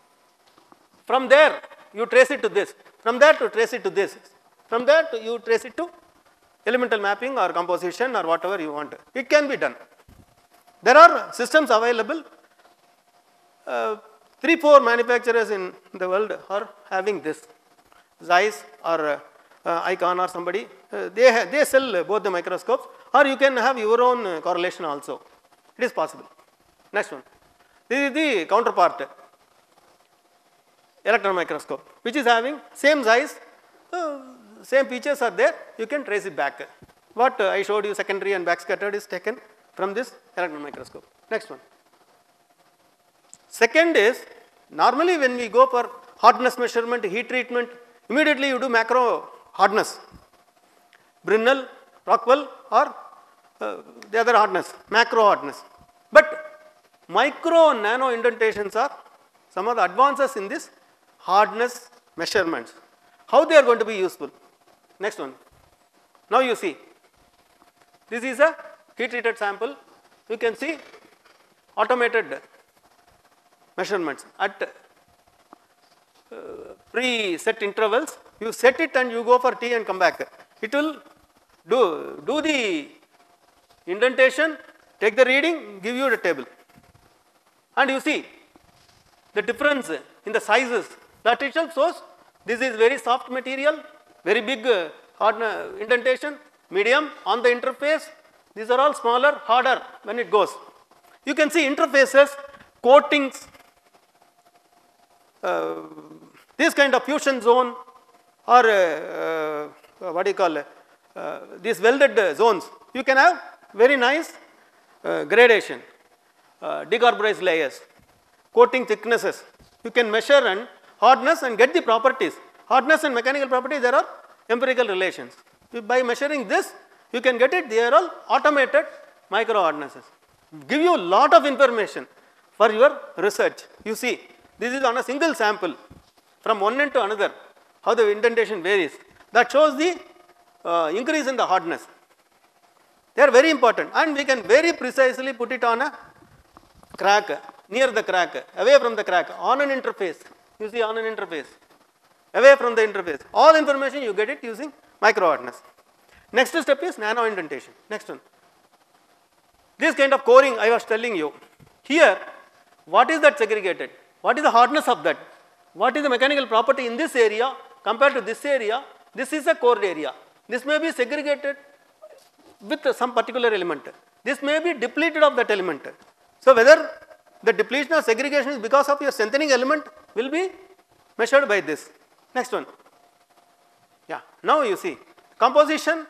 from there you trace it to this, from there to trace it to this, from there to you trace it to elemental mapping or composition or whatever you want. It can be done. There are systems available. Uh, three, four manufacturers in the world are having this. Zeiss or uh, uh, Icon or somebody, uh, they, they sell both the microscopes, or you can have your own uh, correlation also. It is possible. Next one. This is the counterpart, electron microscope, which is having same size, uh, same features are there, you can trace it back. What uh, I showed you, secondary and backscattered, is taken from this electron microscope. Next one. Second is, normally when we go for hardness measurement, heat treatment, immediately you do macro hardness, Brinell, Rockwell or uh, the other hardness, macro hardness. But micro and nano indentations are some of the advances in this hardness measurements. How they are going to be useful? Next one. Now you see, this is a heat treated sample. You can see automated measurements at uh, pre-set intervals. You set it and you go for T and come back. It will do, do the indentation, take the reading, give you the table. And you see the difference in the sizes. That itself shows this is very soft material, very big uh, hard uh, indentation, medium on the interface. These are all smaller, harder when it goes. You can see interfaces, coatings, uh, this kind of fusion zone or uh, uh, what do you call it, uh, these welded uh, zones. You can have very nice uh, gradation, uh, decarburized layers, coating thicknesses. You can measure and hardness and get the properties. Hardness and mechanical properties, there are empirical relations. By measuring this, you can get it, they are all automated micro hardnesses. Give you a lot of information for your research. You see, this is on a single sample from one end to another, how the indentation varies. That shows the uh, increase in the hardness. They are very important, and we can very precisely put it on a crack, near the crack, away from the crack, on an interface. You see, on an interface, away from the interface. All information you get it using micro hardness. Next step is nano indentation. Next one. This kind of coring I was telling you. Here, what is that segregated? What is the hardness of that? What is the mechanical property in this area compared to this area? This is a cored area. This may be segregated with some particular element. This may be depleted of that element. So, whether the depletion or segregation is because of your strengthening element will be measured by this. Next one. Yeah, now you see composition,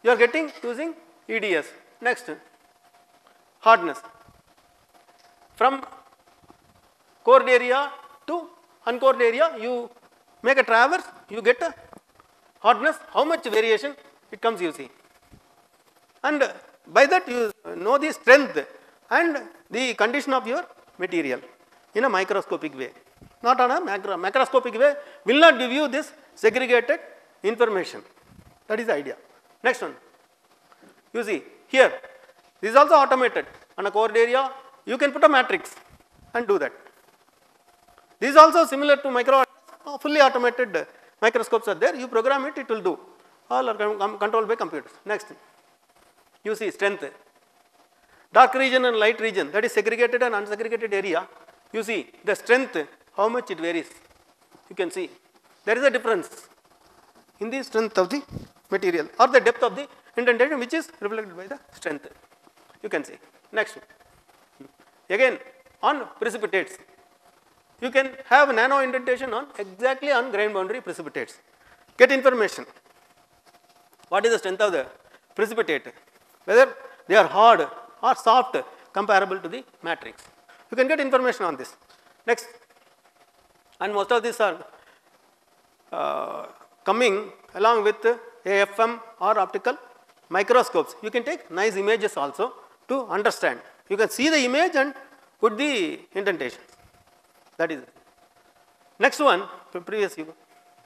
you are getting using E D S. Next, hardness. From cored area to uncored area, you make a traverse, you get a hardness, how much variation it comes you see. And by that you know the strength and the condition of your material in a microscopic way. Not on a macro, macroscopic way will not give you this segregated information. That is the idea. Next one. You see here, this is also automated. On a cored area, you can put a matrix and do that. This is also similar to micro, fully automated microscopes are there. You program it, it will do. All are controlled by computers. Next, you see strength. Dark region and light region, that is segregated and unsegregated area. You see the strength, how much it varies. You can see there is a difference in the strength of the material or the depth of the indentation, which is reflected by the strength. You can see. Next, again on precipitates, you can have nano indentation on exactly on grain boundary precipitates. Get information. What is the strength of the precipitate? Whether they are hard or soft comparable to the matrix. You can get information on this. Next, and most of these are uh, coming along with A F M or optical microscopes. You can take nice images also to understand. You can see the image and put the indentation. That is it. Next one, previous you.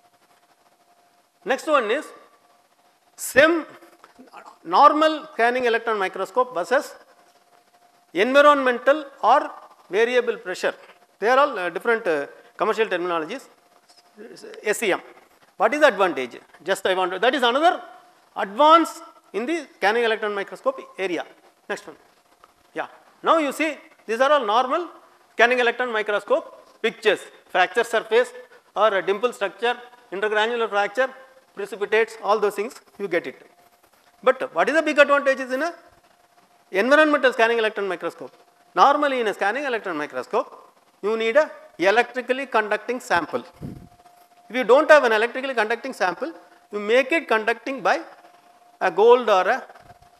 Next one is same normal scanning electron microscope versus environmental or variable pressure. They are all uh, different uh, commercial terminologies. S E M. What is the advantage? Just I want to, that is another advance in the scanning electron microscope area. Next one. Yeah. Now you see these are all normal scanning electron microscope pictures, fracture surface or a dimple structure, intergranular fracture, precipitates, all those things you get it. But what is the big advantage is in a environmental scanning electron microscope? Normally in a scanning electron microscope, you need a electrically conducting sample. If you don't have an electrically conducting sample, you make it conducting by a gold or a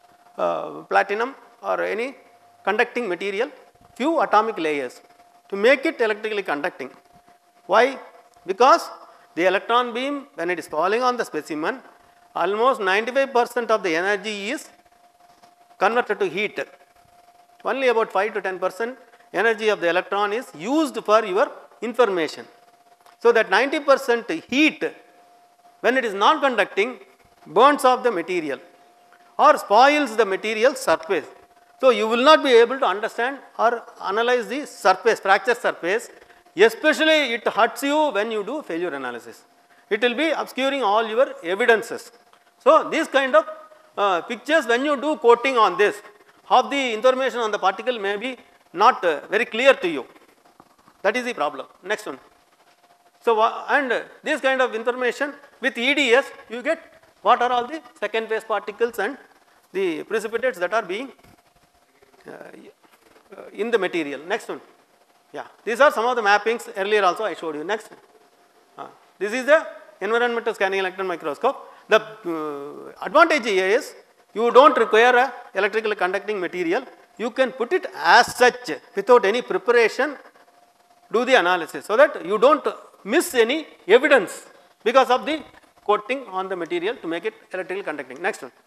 uh, platinum or any conducting material, few atomic layers to make it electrically conducting. Why? Because the electron beam, when it is falling on the specimen, almost ninety-five percent of the energy is converted to heat. Only about five to ten percent energy of the electron is used for your information. So that ninety percent heat, when it is non conducting, burns off the material or spoils the material surface. So you will not be able to understand or analyze the surface, fracture surface, especially it hurts you when you do failure analysis. It will be obscuring all your evidences. So these kind of uh, pictures, when you do coating on this, half the information on the particle may be not uh, very clear to you. That is the problem. Next one. So uh, and uh, this kind of information with E D S, you get what are all the second phase particles and the precipitates that are being uh, uh, in the material. Next one. Yeah, these are some of the mappings. Earlier also I showed you. Next. Uh, this is the environmental scanning electron microscope. The uh, advantage here is you don't require a electrically conducting material. You can put it as such without any preparation, do the analysis so that you don't miss any evidence because of the coating on the material to make it electrically conducting. Next one.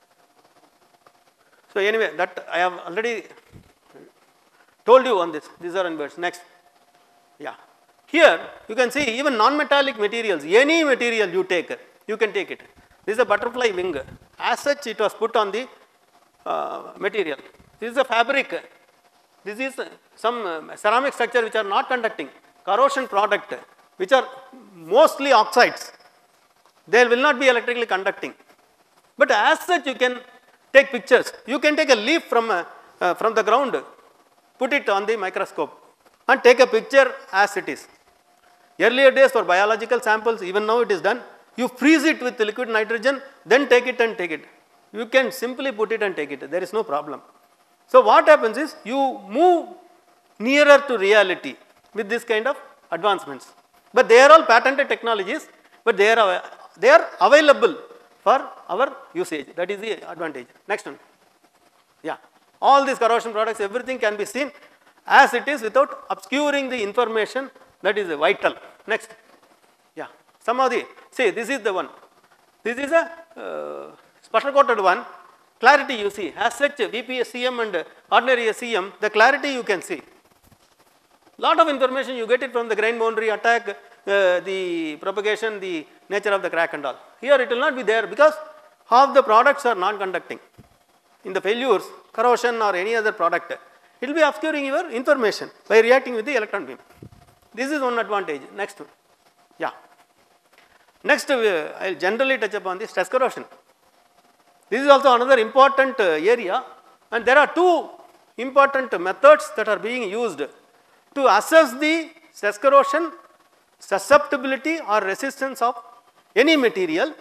So anyway, that I have already told you on this. These are inverts. Next. Yeah. Here you can see even non-metallic materials, any material you take, you can take it. This is a butterfly wing. As such, it was put on the uh, material. This is a fabric. This is some uh, ceramic structure which are not conducting, corrosion product, which are mostly oxides. They will not be electrically conducting. But as such, you can take pictures. You can take a leaf from, a, uh, from the ground, put it on the microscope and take a picture as it is. Earlier days for biological samples, even now it is done. You freeze it with liquid nitrogen, then take it and take it. You can simply put it and take it. There is no problem. So what happens is you move nearer to reality with this kind of advancements. But they are all patented technologies, but they are, they are available for our usage. That is the advantage. Next one. Yeah. All these corrosion products, everything can be seen as it is without obscuring the information that is vital. Next. Yeah. Some of the, see, this is the one. This is a uh, special coated one. Clarity you see. As such, V P S C M and ordinary S C M, the clarity you can see. Lot of information you get it from the grain boundary attack, uh, the propagation, the nature of the crack and all. Here it will not be there because half the products are non-conducting. In the failures, corrosion or any other product, it will be obscuring your information by reacting with the electron beam. This is one advantage. Next one. Yeah. Next, uh, I will generally touch upon the stress corrosion. This is also another important uh, area, and there are two important methods that are being used to assess the stress corrosion susceptibility or resistance of any material.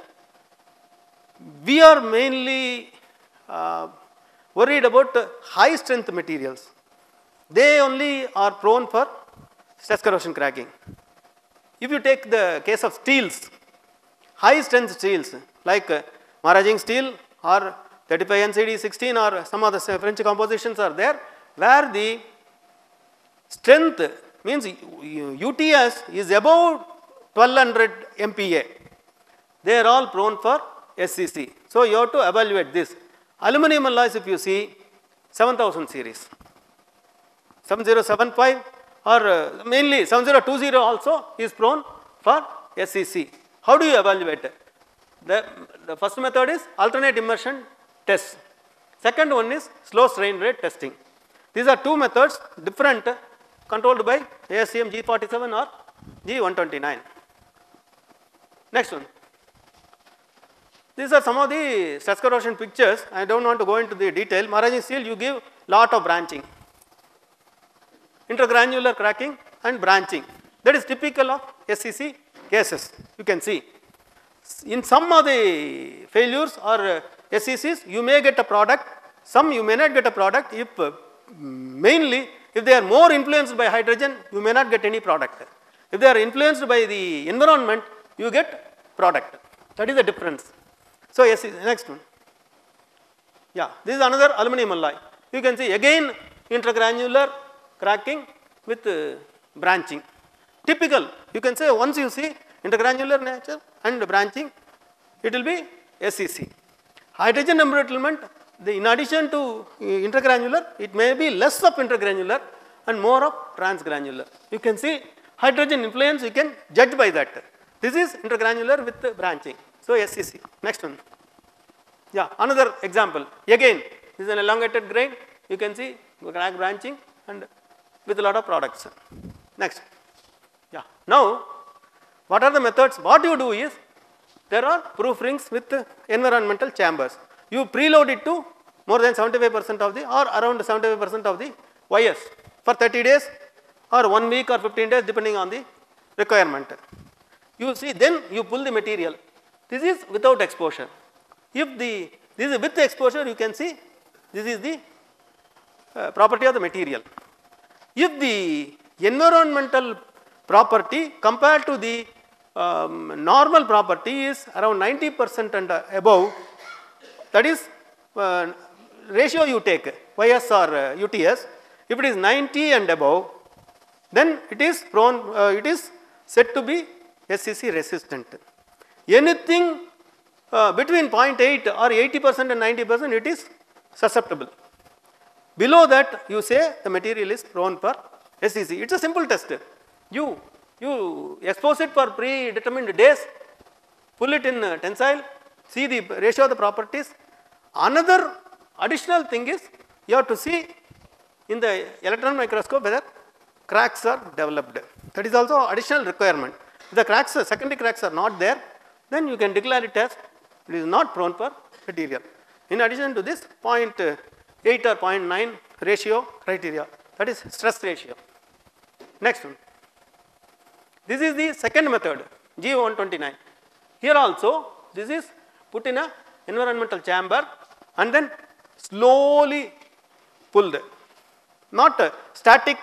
We are mainly uh, worried about uh, high strength materials. They only are prone for stress corrosion cracking. If you take the case of steels, high strength steels like uh, Maraging steel or thirty-five N C D sixteen or some other French compositions are there, where the strength means U T S is above twelve hundred M P A. They are all prone for S C C. So, you have to evaluate this. Aluminum alloys, if you see, seven thousand series, seven thousand seventy-five or uh, mainly seven thousand twenty also is prone for S C C. How do you evaluate it? The, the first method is alternate immersion test. Second one is slow strain rate testing. These are two methods, different, controlled by A S C M G forty-seven or G one twenty-nine. Next one. These are some of the stress corrosion pictures. I do not want to go into the detail. Maraging steel, you give lot of branching, intergranular cracking and branching. That is typical of S C C cases. You can see. In some of the failures or S C Cs, you may get a product, some you may not get a product. If uh, mainly, if they are more influenced by hydrogen, you may not get any product. If they are influenced by the environment, you get product. That is the difference. So, yes, next one. Yeah, this is another aluminum alloy. You can see again intergranular cracking with uh, branching. Typical, you can say once you see intergranular nature and branching, it will be S C C. Hydrogen embrittlement, the, in addition to uh, intergranular, it may be less of intergranular and more of transgranular. You can see hydrogen influence, you can judge by that. This is intergranular with uh, branching. So, S C C. Next one. Yeah, another example. Again, this is an elongated grain. You can see crack branching and with a lot of products. Next. Yeah. Now, what are the methods? What you do is, there are proof rings with uh, environmental chambers. You preload it to more than seventy-five percent of the or around seventy-five percent of the Y S for thirty days or one week or fifteen days depending on the requirement. You see, then you pull the material. This is without exposure. If the, this is with exposure, you can see this is the uh, property of the material. If the environmental property compared to the um, normal property is around ninety percent and above, that is uh, ratio you take Y S or uh, U T S. If it is ninety and above, then it is prone, uh, it is said to be S C C resistant. Anything uh, between zero point eight or eighty percent and ninety percent, it is susceptible. Below that, you say the material is prone for S C C. It is a simple test. You, you expose it for predetermined days, pull it in uh, tensile, see the ratio of the properties. Another additional thing is, you have to see in the electron microscope whether cracks are developed. That is also additional requirement. If the cracks, secondary cracks are not there, then you can declare it as it is not prone for material. In addition to this, zero point eight or zero point nine ratio criteria, that is stress ratio. Next one. This is the second method, G one twenty-nine. Here also, this is put in a environmental chamber and then slowly pulled, not uh, static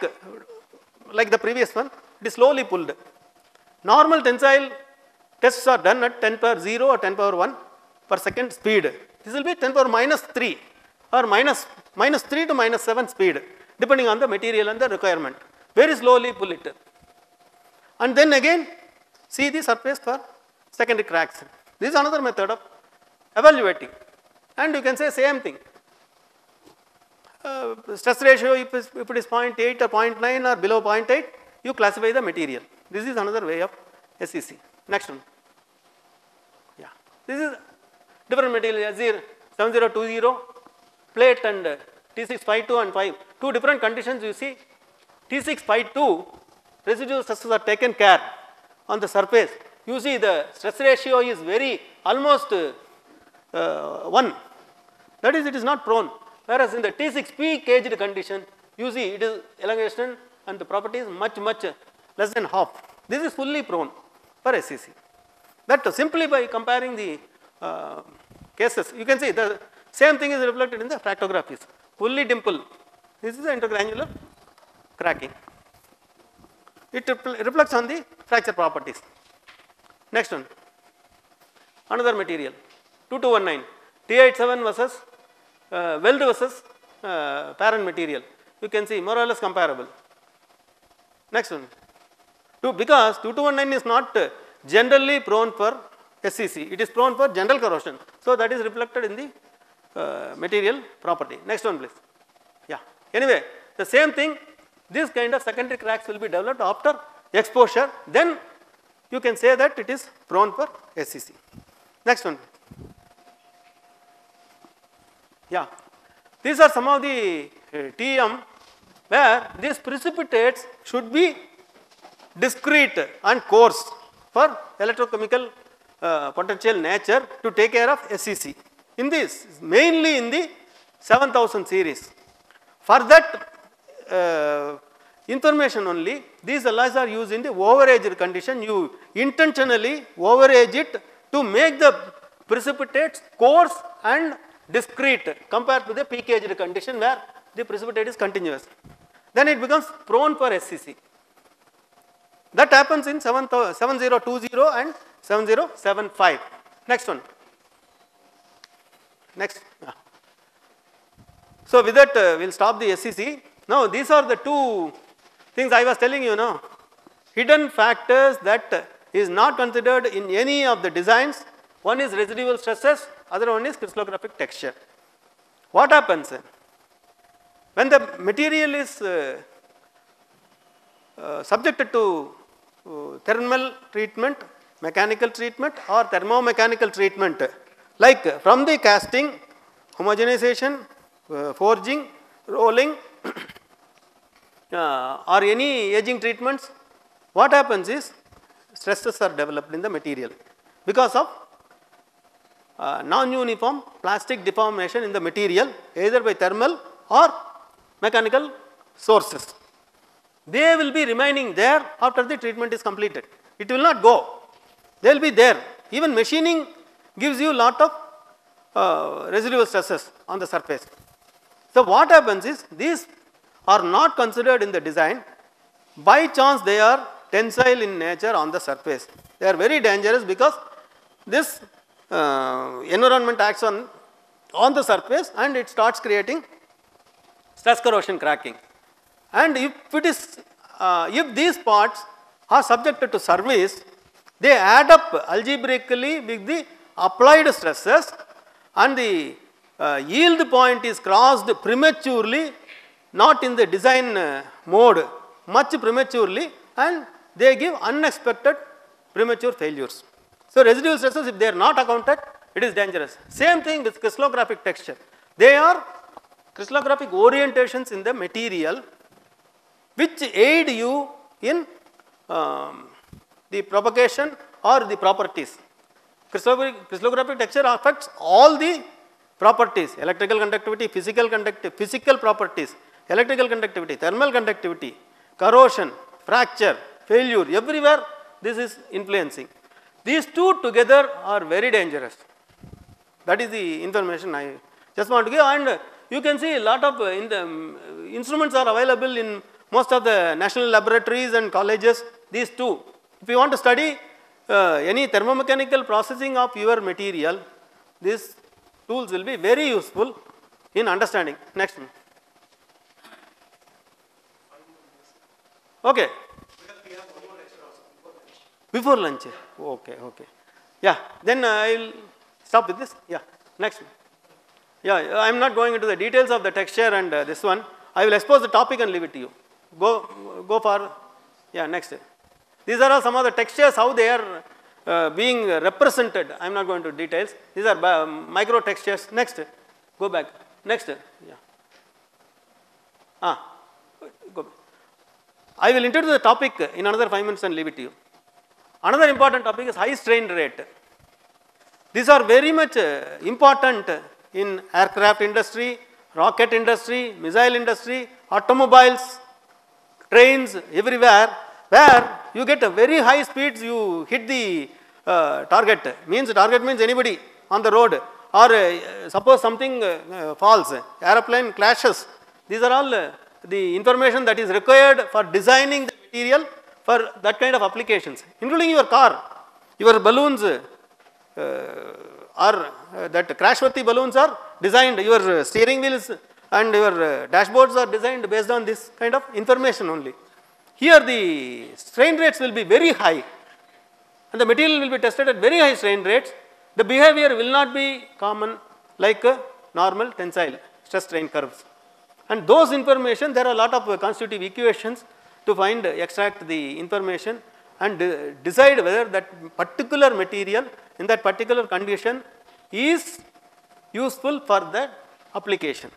like the previous one, it is slowly pulled. Normal tensile tests are done at ten power zero or ten power one. per second speed. This will be ten power minus three or minus, minus three to minus seven speed, depending on the material and the requirement. Very slowly pull it. And then again, see the surface for secondary cracks. This is another method of evaluating. And you can say same thing. Uh, stress ratio, if, if it is zero point eight or zero point nine or below zero point eight, you classify the material. This is another way of S E C. Next one. Yeah. This is different material, seven zero two zero, plate and T six fifty-two and five. Two different conditions you see. T six fifty-two, residual stresses are taken care on the surface. You see the stress ratio is very almost uh, one. That is, it is not prone. Whereas in the T six P caged condition, you see it is elongation and the property is much, much less than half. This is fully prone for S E C. That simply by comparing the uh, cases, you can see the same thing is reflected in the fractographies. Fully dimple. This is the intergranular cracking. It reflects on the fracture properties. Next one. Another material. two two one nine. T eighty-seven versus uh, weld versus uh, parent material. You can see more or less comparable. Next one. Two, because two two one nine is not uh, generally prone for S E C. It is prone for general corrosion. So that is reflected in the uh, material property. Next one, please. Yeah. Anyway, the same thing. This kind of secondary cracks will be developed after exposure. Then you can say that it is prone for S E C. Next one. Yeah. These are some of the uh, T M where these precipitates should be discrete and coarse for electrochemical uh, potential nature to take care of S E C. In this, mainly in the seven thousand series. For that uh, information only, these alloys are used in the overaged condition. You intentionally overage it to make the precipitates coarse and discrete compared to the P-caged condition where the precipitate is continuous. Then it becomes prone for S E C. That happens in seven zero two zero and seven zero seven five. Next one. Next. So with that uh, we will stop the S E C. Now these are the two things I was telling you now. Hidden factors that is not considered in any of the designs. One is residual stresses, other one is crystallographic texture. What happens when the material is uh, uh, subjected to uh, thermal treatment, mechanical treatment or thermomechanical treatment, like from the casting, homogenization, uh, forging, rolling uh, or any aging treatments, what happens is stresses are developed in the material because of uh, non-uniform plastic deformation in the material either by thermal or mechanical sources. They will be remaining there after the treatment is completed. It will not go. They will be there. Even machining gives you lot of uh, residual stresses on the surface. So what happens is these are not considered in the design. By chance they are tensile in nature on the surface. They are very dangerous because this uh, environment acts on, on the surface and it starts creating stress corrosion cracking. And if it is, uh, if these parts are subjected to service, they add up algebraically with the applied stresses and the uh, yield point is crossed prematurely, not in the design uh, mode, much prematurely, and they give unexpected premature failures. So residual stresses, if they are not accounted, it is dangerous. Same thing with crystallographic texture. They are crystallographic orientations in the material which aid you in um, the propagation or the properties. Crystallographic, crystallographic texture affects all the properties, electrical conductivity, physical conductivity, physical properties, electrical conductivity, thermal conductivity, corrosion, fracture, failure, everywhere this is influencing. These two together are very dangerous. That is the information I just want to give, and you can see a lot of uh, in the, um, instruments are available in most of the national laboratories and colleges, these two. If you want to study uh, any thermomechanical processing of your material, these tools will be very useful in understanding. Next. Okay. Before lunch. Okay, okay. Yeah, then I will stop with this. Yeah, next. Yeah, I am not going into the details of the texture and uh, this one. I will expose the topic and leave it to you. Go, go for, yeah, next. These are all some of the textures, how they are uh, being represented. I am not going to details. These are uh, micro textures. Next, go back. Next, yeah. Ah, go back. I will introduce the topic in another five minutes and leave it to you. Another important topic is high strain rate. These are very much uh, important in aircraft industry, rocket industry, missile industry, automobiles, trains, everywhere, where you get a very high speeds, you hit the uh, target. Means target means anybody on the road, or uh, suppose something uh, falls, aeroplane crashes. These are all uh, the information that is required for designing the material for that kind of applications, including your car, your balloons, uh, are uh, that crashworthy balloons are designed, your steering wheels and your uh, dashboards are designed based on this kind of information only. Here the strain rates will be very high and the material will be tested at very high strain rates. The behavior will not be common like uh, normal tensile stress strain curves. And those information, there are a lot of uh, constitutive equations to find, uh, extract the information and uh, decide whether that particular material in that particular condition is useful for that application.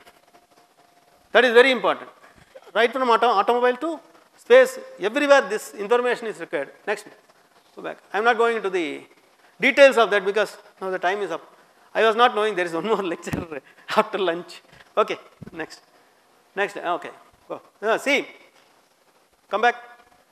That is very important. Right from auto automobile to space, everywhere this information is required. Next, go back. I am not going into the details of that because now the time is up. I was not knowing there is one more lecture after lunch. Okay, next. Next, okay, go. Uh, see, come back.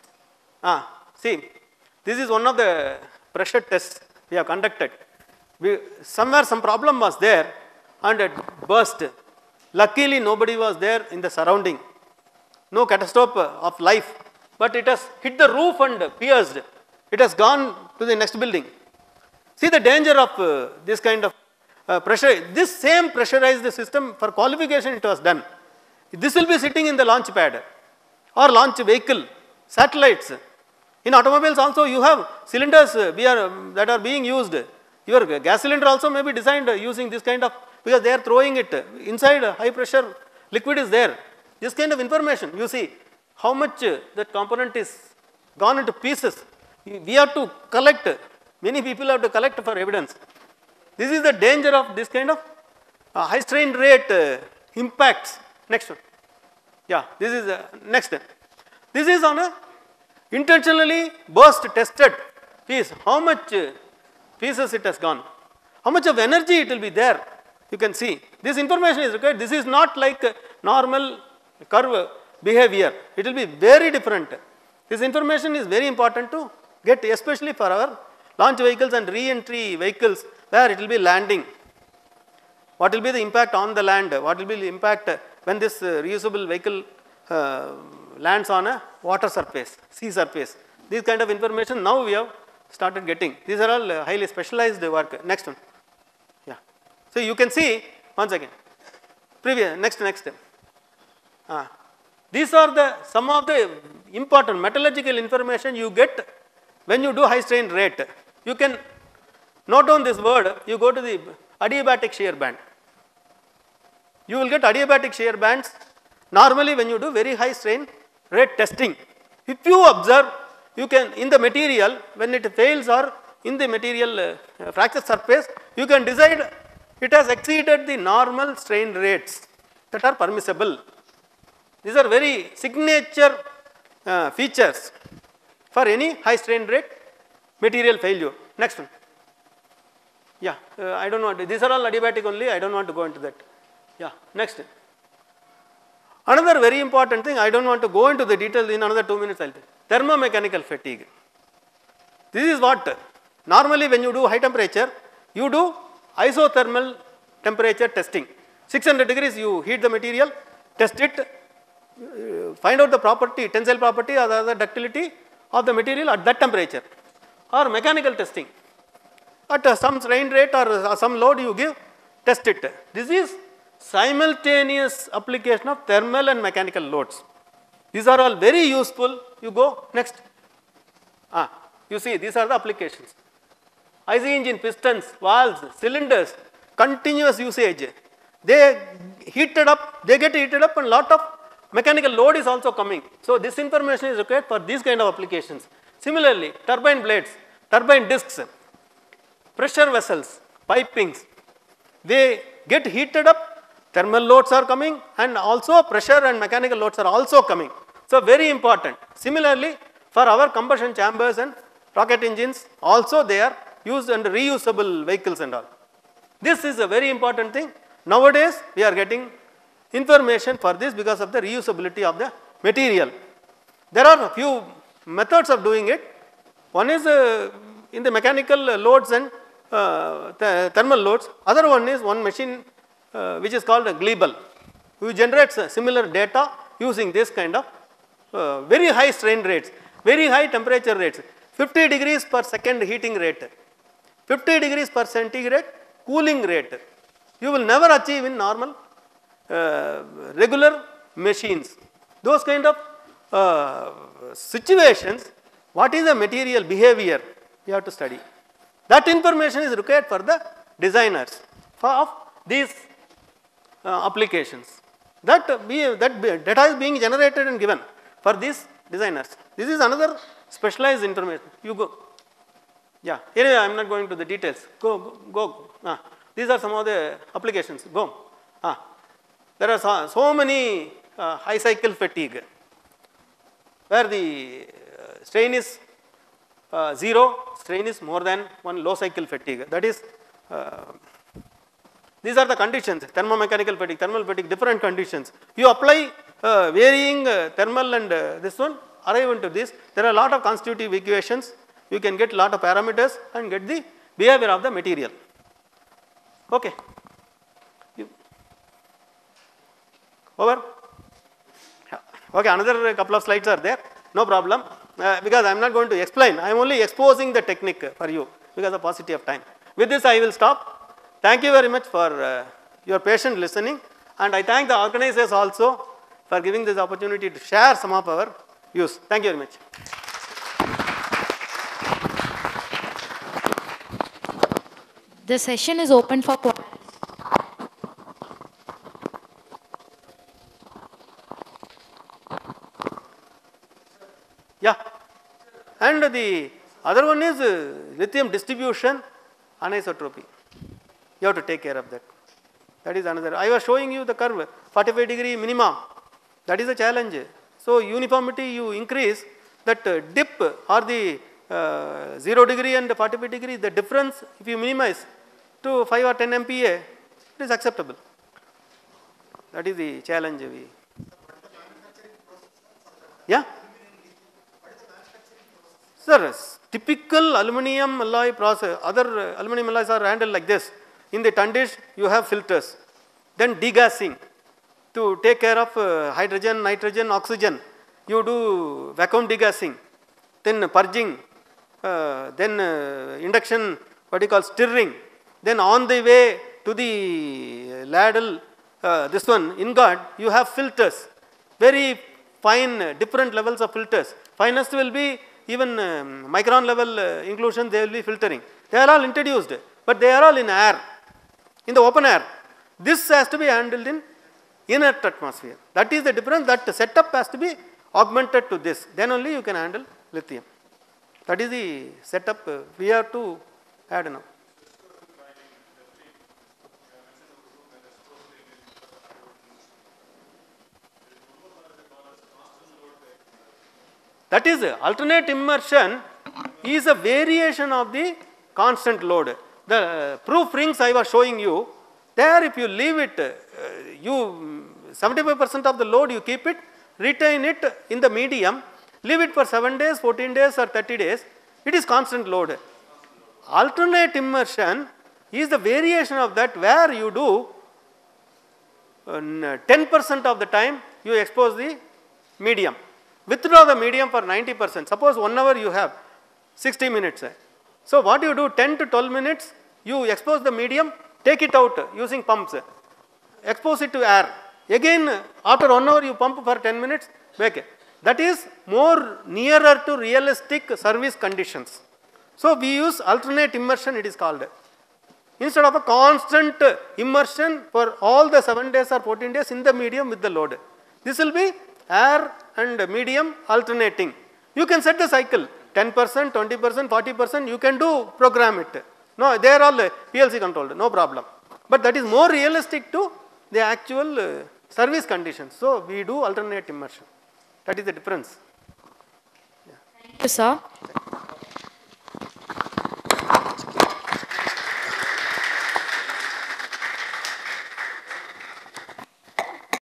Ah, see, this is one of the pressure tests we have conducted. We, somewhere some problem was there and it burst. Luckily nobody was there in the surrounding. No catastrophe of life, but it has hit the roof and pierced. It has gone to the next building. See the danger of uh, this kind of uh, pressure. This same pressurized system for qualification it was done. This will be sitting in the launch pad or launch vehicle, satellites. In automobiles also you have cylinders we are, um, that are being used. Your gas cylinder also may be designed using this kind of, because they are throwing it inside, high pressure liquid is there. This kind of information, you see how much that component is gone into pieces. We have to collect, many people have to collect for evidence. This is the danger of this kind of uh, high strain rate uh, impacts. Next one. Yeah, this is uh, next. This is on a intentionally burst tested piece. How much uh, pieces it has gone? How much of energy it will be there? You can see. This information is required. This is not like uh, normal curve behavior. It will be very different. This information is very important to get, especially for our launch vehicles and re-entry vehicles where it will be landing. What will be the impact on the land? What will be the impact when this uh, reusable vehicle uh, lands on a water surface, sea surface? These kind of information now we have started getting. These are all uh, highly specialized work. Next one. Yeah. So you can see once again. Previous, next, next. Ah. These are the some of the important metallurgical information you get when you do high strain rate. You can note down this word. You go to the adiabatic shear band. You will get adiabatic shear bands normally when you do very high strain rate testing. If you observe, you can in the material when it fails or in the material uh, fracture surface, you can decide it has exceeded the normal strain rates that are permissible. These are very signature uh, features for any high strain rate material failure. Next one. Yeah, uh, I don't want to, these are all adiabatic only, I don't want to go into that. Yeah, next. Another very important thing, I don't want to go into the details in another two minutes, I'll tell. Thermomechanical fatigue. This is what, normally when you do high temperature, you do isothermal temperature testing. six hundred degrees you heat the material, test it, uh, find out the property, tensile property or the other ductility of the material at that temperature, or mechanical testing. at uh, some strain rate or uh, some load you give, test it. This is simultaneous application of thermal and mechanical loads. These are all very useful. You go next. Ah, you see these are the applications. I C engine, pistons, valves, cylinders, continuous usage. They heated up, they get heated up and lot of mechanical load is also coming. So this information is required for these kind of applications. Similarly, turbine blades, turbine discs, pressure vessels, pipings, they get heated up, thermal loads are coming and also pressure and mechanical loads are also coming. So very important. Similarly, for our combustion chambers and rocket engines also they are used and reusable vehicles and all. This is a very important thing. Nowadays we are getting information for this because of the reusability of the material. There are a few methods of doing it. One is uh, in the mechanical loads and uh, the thermal loads. Other one is one machine uh, which is called a Glebel, who generates uh, similar data using this kind of uh, very high strain rates, very high temperature rates, fifty degrees per second heating rate, fifty degrees per centigrade cooling rate. You will never achieve in normal uh, regular machines. Those kind of uh, situations, what is the material behavior you have to study. That information is required for the designers for of these uh, applications. That, be, that be, data is being generated and given for these designers. This is another specialized information. You go. Yeah, anyway, I am not going to the details. Go, go, go. Ah, these are some of the applications. Go. Ah, there are so, so many uh, high cycle fatigue where the uh, strain is uh, zero, strain is more than one low cycle fatigue. That is, uh, these are the conditions, thermomechanical fatigue, thermal fatigue, different conditions. You apply uh, varying uh, thermal and uh, this one, arrive into this. There are a lot of constitutive equations. You can get lot of parameters and get the behavior of the material. Okay. You. Over. Okay, another couple of slides are there. No problem. Uh, because I am not going to explain. I am only exposing the technique for you because of paucity of time. With this, I will stop. Thank you very much for uh, your patient listening. And I thank the organizers also for giving this opportunity to share some of our views. Thank you very much. The session is open for questions. Yeah. And the other one is uh, lithium distribution anisotropy. You have to take care of that. That is another. I was showing you the curve, forty-five degree minimum. That is a challenge. So uniformity you increase, that uh, dip or the uh, zero degree and forty-five degree, the difference if you minimize to five or ten M P A, it is acceptable. That is the challenge we. Yeah. Sir, typical aluminum alloy process, other uh, aluminum alloys are handled like this. In the tundish, you have filters, then degassing to take care of uh, hydrogen, nitrogen, oxygen. You do vacuum degassing, then purging, uh, then uh, induction, what you call stirring. Then on the way to the ladle, uh, this one, ingot, you have filters, very fine, uh, different levels of filters. Finest will be even um, micron level uh, inclusion, they will be filtering. They are all introduced, but they are all in air, in the open air. This has to be handled in inert atmosphere. That is the difference, that setup has to be augmented to this. Then only you can handle lithium. That is the setup uh, we have to add now. That is, alternate immersion is a variation of the constant load. The proof rings I was showing you, there if you leave it, uh, you seventy-five percent of the load you keep it, retain it in the medium, leave it for seven days, fourteen days or thirty days, it is constant load. Alternate immersion is the variation of that, where you do ten percent of the time you expose the medium. Withdraw the medium for ninety percent. Suppose one hour you have sixty minutes. So what you do, ten to twelve minutes, you expose the medium, take it out using pumps, expose it to air. Again, after one hour you pump for ten minutes, back. That is more nearer to realistic service conditions. So we use alternate immersion, it is called. Instead of a constant immersion for all the seven days or fourteen days in the medium with the load. This will be air and medium alternating. You can set the cycle, ten percent, twenty percent, forty percent, you can do program it. No, they are all P L C controlled, no problem. But that is more realistic to the actual service conditions. So we do alternate immersion. That is the difference. Thank you, sir.